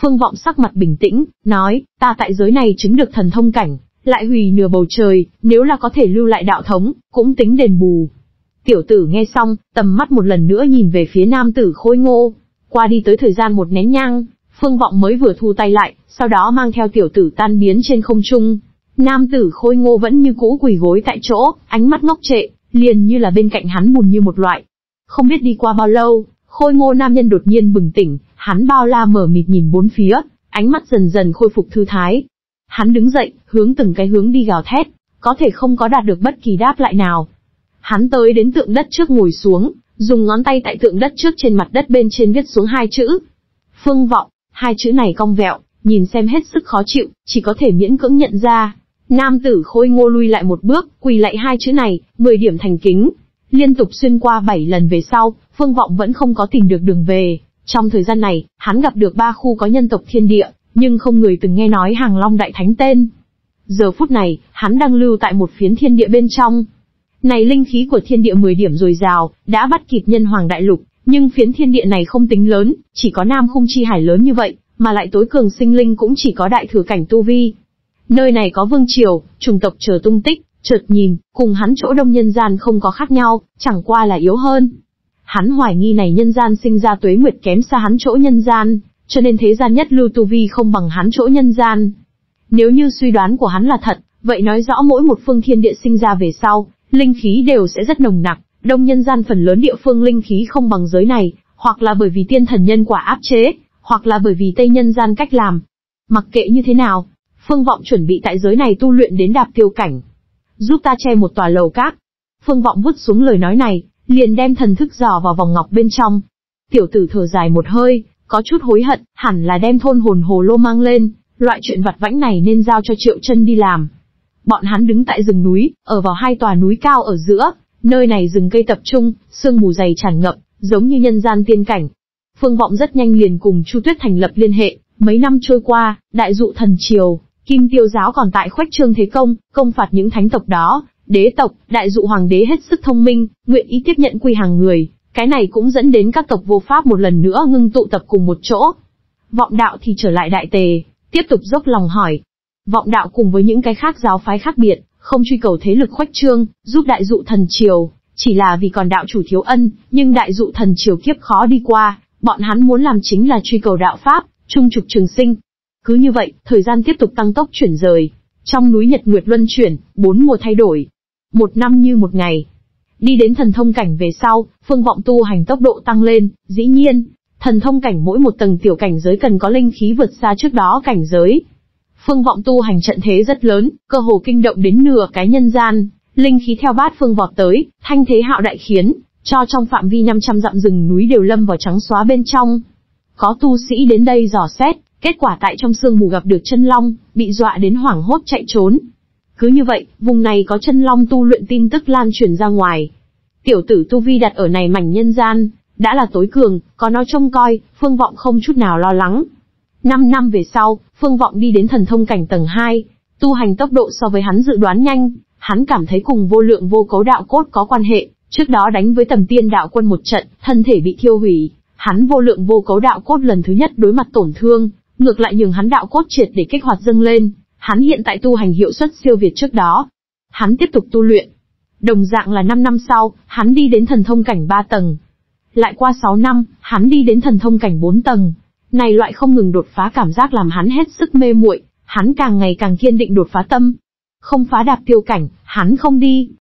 Phương Vọng sắc mặt bình tĩnh, nói, ta tại giới này chứng được thần thông cảnh, lại hủy nửa bầu trời, nếu là có thể lưu lại đạo thống, cũng tính đền bù. Tiểu tử nghe xong, tầm mắt một lần nữa nhìn về phía nam tử khôi ngô. Qua đi tới thời gian một nén nhang, Phương Vọng mới vừa thu tay lại, sau đó mang theo tiểu tử tan biến trên không trung. Nam tử khôi ngô vẫn như cũ quỳ gối tại chỗ, ánh mắt ngốc trệ, liền như là bên cạnh hắn bùn như một loại. Không biết đi qua bao lâu, khôi ngô nam nhân đột nhiên bừng tỉnh, hắn bao la mở mịt nhìn bốn phía, ánh mắt dần dần khôi phục thư thái. Hắn đứng dậy, hướng từng cái hướng đi gào thét, có thể không có đạt được bất kỳ đáp lại nào. Hắn tới đến tượng đất trước ngồi xuống, dùng ngón tay tại tượng đất trước trên mặt đất bên trên viết xuống hai chữ. Phương Vọng, hai chữ này cong vẹo, nhìn xem hết sức khó chịu, chỉ có thể miễn cưỡng nhận ra. Nam tử khôi ngô lui lại một bước, quỳ lạy hai chữ này, mười điểm thành kính. Liên tục xuyên qua bảy lần về sau, Phương Vọng vẫn không có tìm được đường về. Trong thời gian này, hắn gặp được ba khu có nhân tộc thiên địa, nhưng không người từng nghe nói Hàng Long Đại Thánh tên. Giờ phút này, hắn đang lưu tại một phiến thiên địa bên trong. Này linh khí của thiên địa mười điểm dồi dào, đã bắt kịp nhân hoàng đại lục, nhưng phiến thiên địa này không tính lớn, chỉ có Nam Khung Chi Hải lớn như vậy, mà lại tối cường sinh linh cũng chỉ có đại thừa cảnh tu vi. Nơi này có vương triều, chủng tộc chờ tung tích, chợt nhìn, cùng hắn chỗ đông nhân gian không có khác nhau, chẳng qua là yếu hơn. Hắn hoài nghi này nhân gian sinh ra tuế nguyệt kém xa hắn chỗ nhân gian, cho nên thế gian nhất lưu tu vi không bằng hắn chỗ nhân gian. Nếu như suy đoán của hắn là thật, vậy nói rõ mỗi một phương thiên địa sinh ra về sau, linh khí đều sẽ rất nồng nặc, đông nhân gian phần lớn địa phương linh khí không bằng giới này, hoặc là bởi vì tiên thần nhân quả áp chế, hoặc là bởi vì tây nhân gian cách làm. Mặc kệ như thế nào, Phương Vọng chuẩn bị tại giới này tu luyện đến đạp tiêu cảnh. Giúp ta che một tòa lầu cát. Phương Vọng vứt xuống lời nói này, liền đem thần thức dò vào vòng ngọc bên trong. Tiểu tử thở dài một hơi, có chút hối hận, hẳn là đem thôn hồn hồ lô mang lên, loại chuyện vặt vãnh này nên giao cho Triệu Chân đi làm. Bọn hắn đứng tại rừng núi, ở vào hai tòa núi cao ở giữa, nơi này rừng cây tập trung, sương mù dày tràn ngập, giống như nhân gian tiên cảnh. Phương Vọng rất nhanh liền cùng Chu Tuyết thành lập liên hệ, mấy năm trôi qua, đại dụ thần triều, Kim Tiêu giáo còn tại khuếch trương thế công, công phạt những thánh tộc đó, đế tộc, đại dụ hoàng đế hết sức thông minh, nguyện ý tiếp nhận quy hàng người, cái này cũng dẫn đến các tộc vô pháp một lần nữa ngưng tụ tập cùng một chỗ. Vọng đạo thì trở lại Đại Tề, tiếp tục dốc lòng hỏi. Vọng đạo cùng với những cái khác giáo phái khác biệt, không truy cầu thế lực khuếch trương, giúp đại dụ thần triều, chỉ là vì còn đạo chủ thiếu ân, nhưng đại dụ thần triều kiếp khó đi qua, bọn hắn muốn làm chính là truy cầu đạo pháp, trung trục trường sinh. Cứ như vậy, thời gian tiếp tục tăng tốc chuyển rời. Trong núi Nhật Nguyệt luân chuyển, bốn mùa thay đổi. Một năm như một ngày. Đi đến thần thông cảnh về sau, Phương Vọng tu hành tốc độ tăng lên, dĩ nhiên, thần thông cảnh mỗi một tầng tiểu cảnh giới cần có linh khí vượt xa trước đó cảnh giới. Phương Vọng tu hành trận thế rất lớn, cơ hồ kinh động đến nửa cái nhân gian, linh khí theo bát phương vọt tới, thanh thế hạo đại khiến cho trong phạm vi năm trăm dặm rừng núi đều lâm vào trắng xóa bên trong. Có tu sĩ đến đây dò xét, kết quả tại trong sương mù gặp được chân long, bị dọa đến hoảng hốt chạy trốn. Cứ như vậy, vùng này có chân long tu luyện tin tức lan truyền ra ngoài. Tiểu tử tu vi đặt ở này mảnh nhân gian, đã là tối cường, có nó trông coi, Phương Vọng không chút nào lo lắng. Năm năm về sau, Phương Vọng đi đến thần thông cảnh tầng hai, tu hành tốc độ so với hắn dự đoán nhanh, hắn cảm thấy cùng vô lượng vô cấu đạo cốt có quan hệ, trước đó đánh với Tầm Tiên đạo quân một trận, thân thể bị thiêu hủy, hắn vô lượng vô cấu đạo cốt lần thứ nhất đối mặt tổn thương, ngược lại nhường hắn đạo cốt triệt để kích hoạt dâng lên, hắn hiện tại tu hành hiệu suất siêu việt trước đó. Hắn tiếp tục tu luyện. Đồng dạng là năm năm sau, hắn đi đến thần thông cảnh ba tầng. Lại qua sáu năm, hắn đi đến thần thông cảnh bốn tầng. Này loại không ngừng đột phá cảm giác làm hắn hết sức mê muội, hắn càng ngày càng kiên định đột phá tâm. Không phá đạp tiêu cảnh, hắn không đi.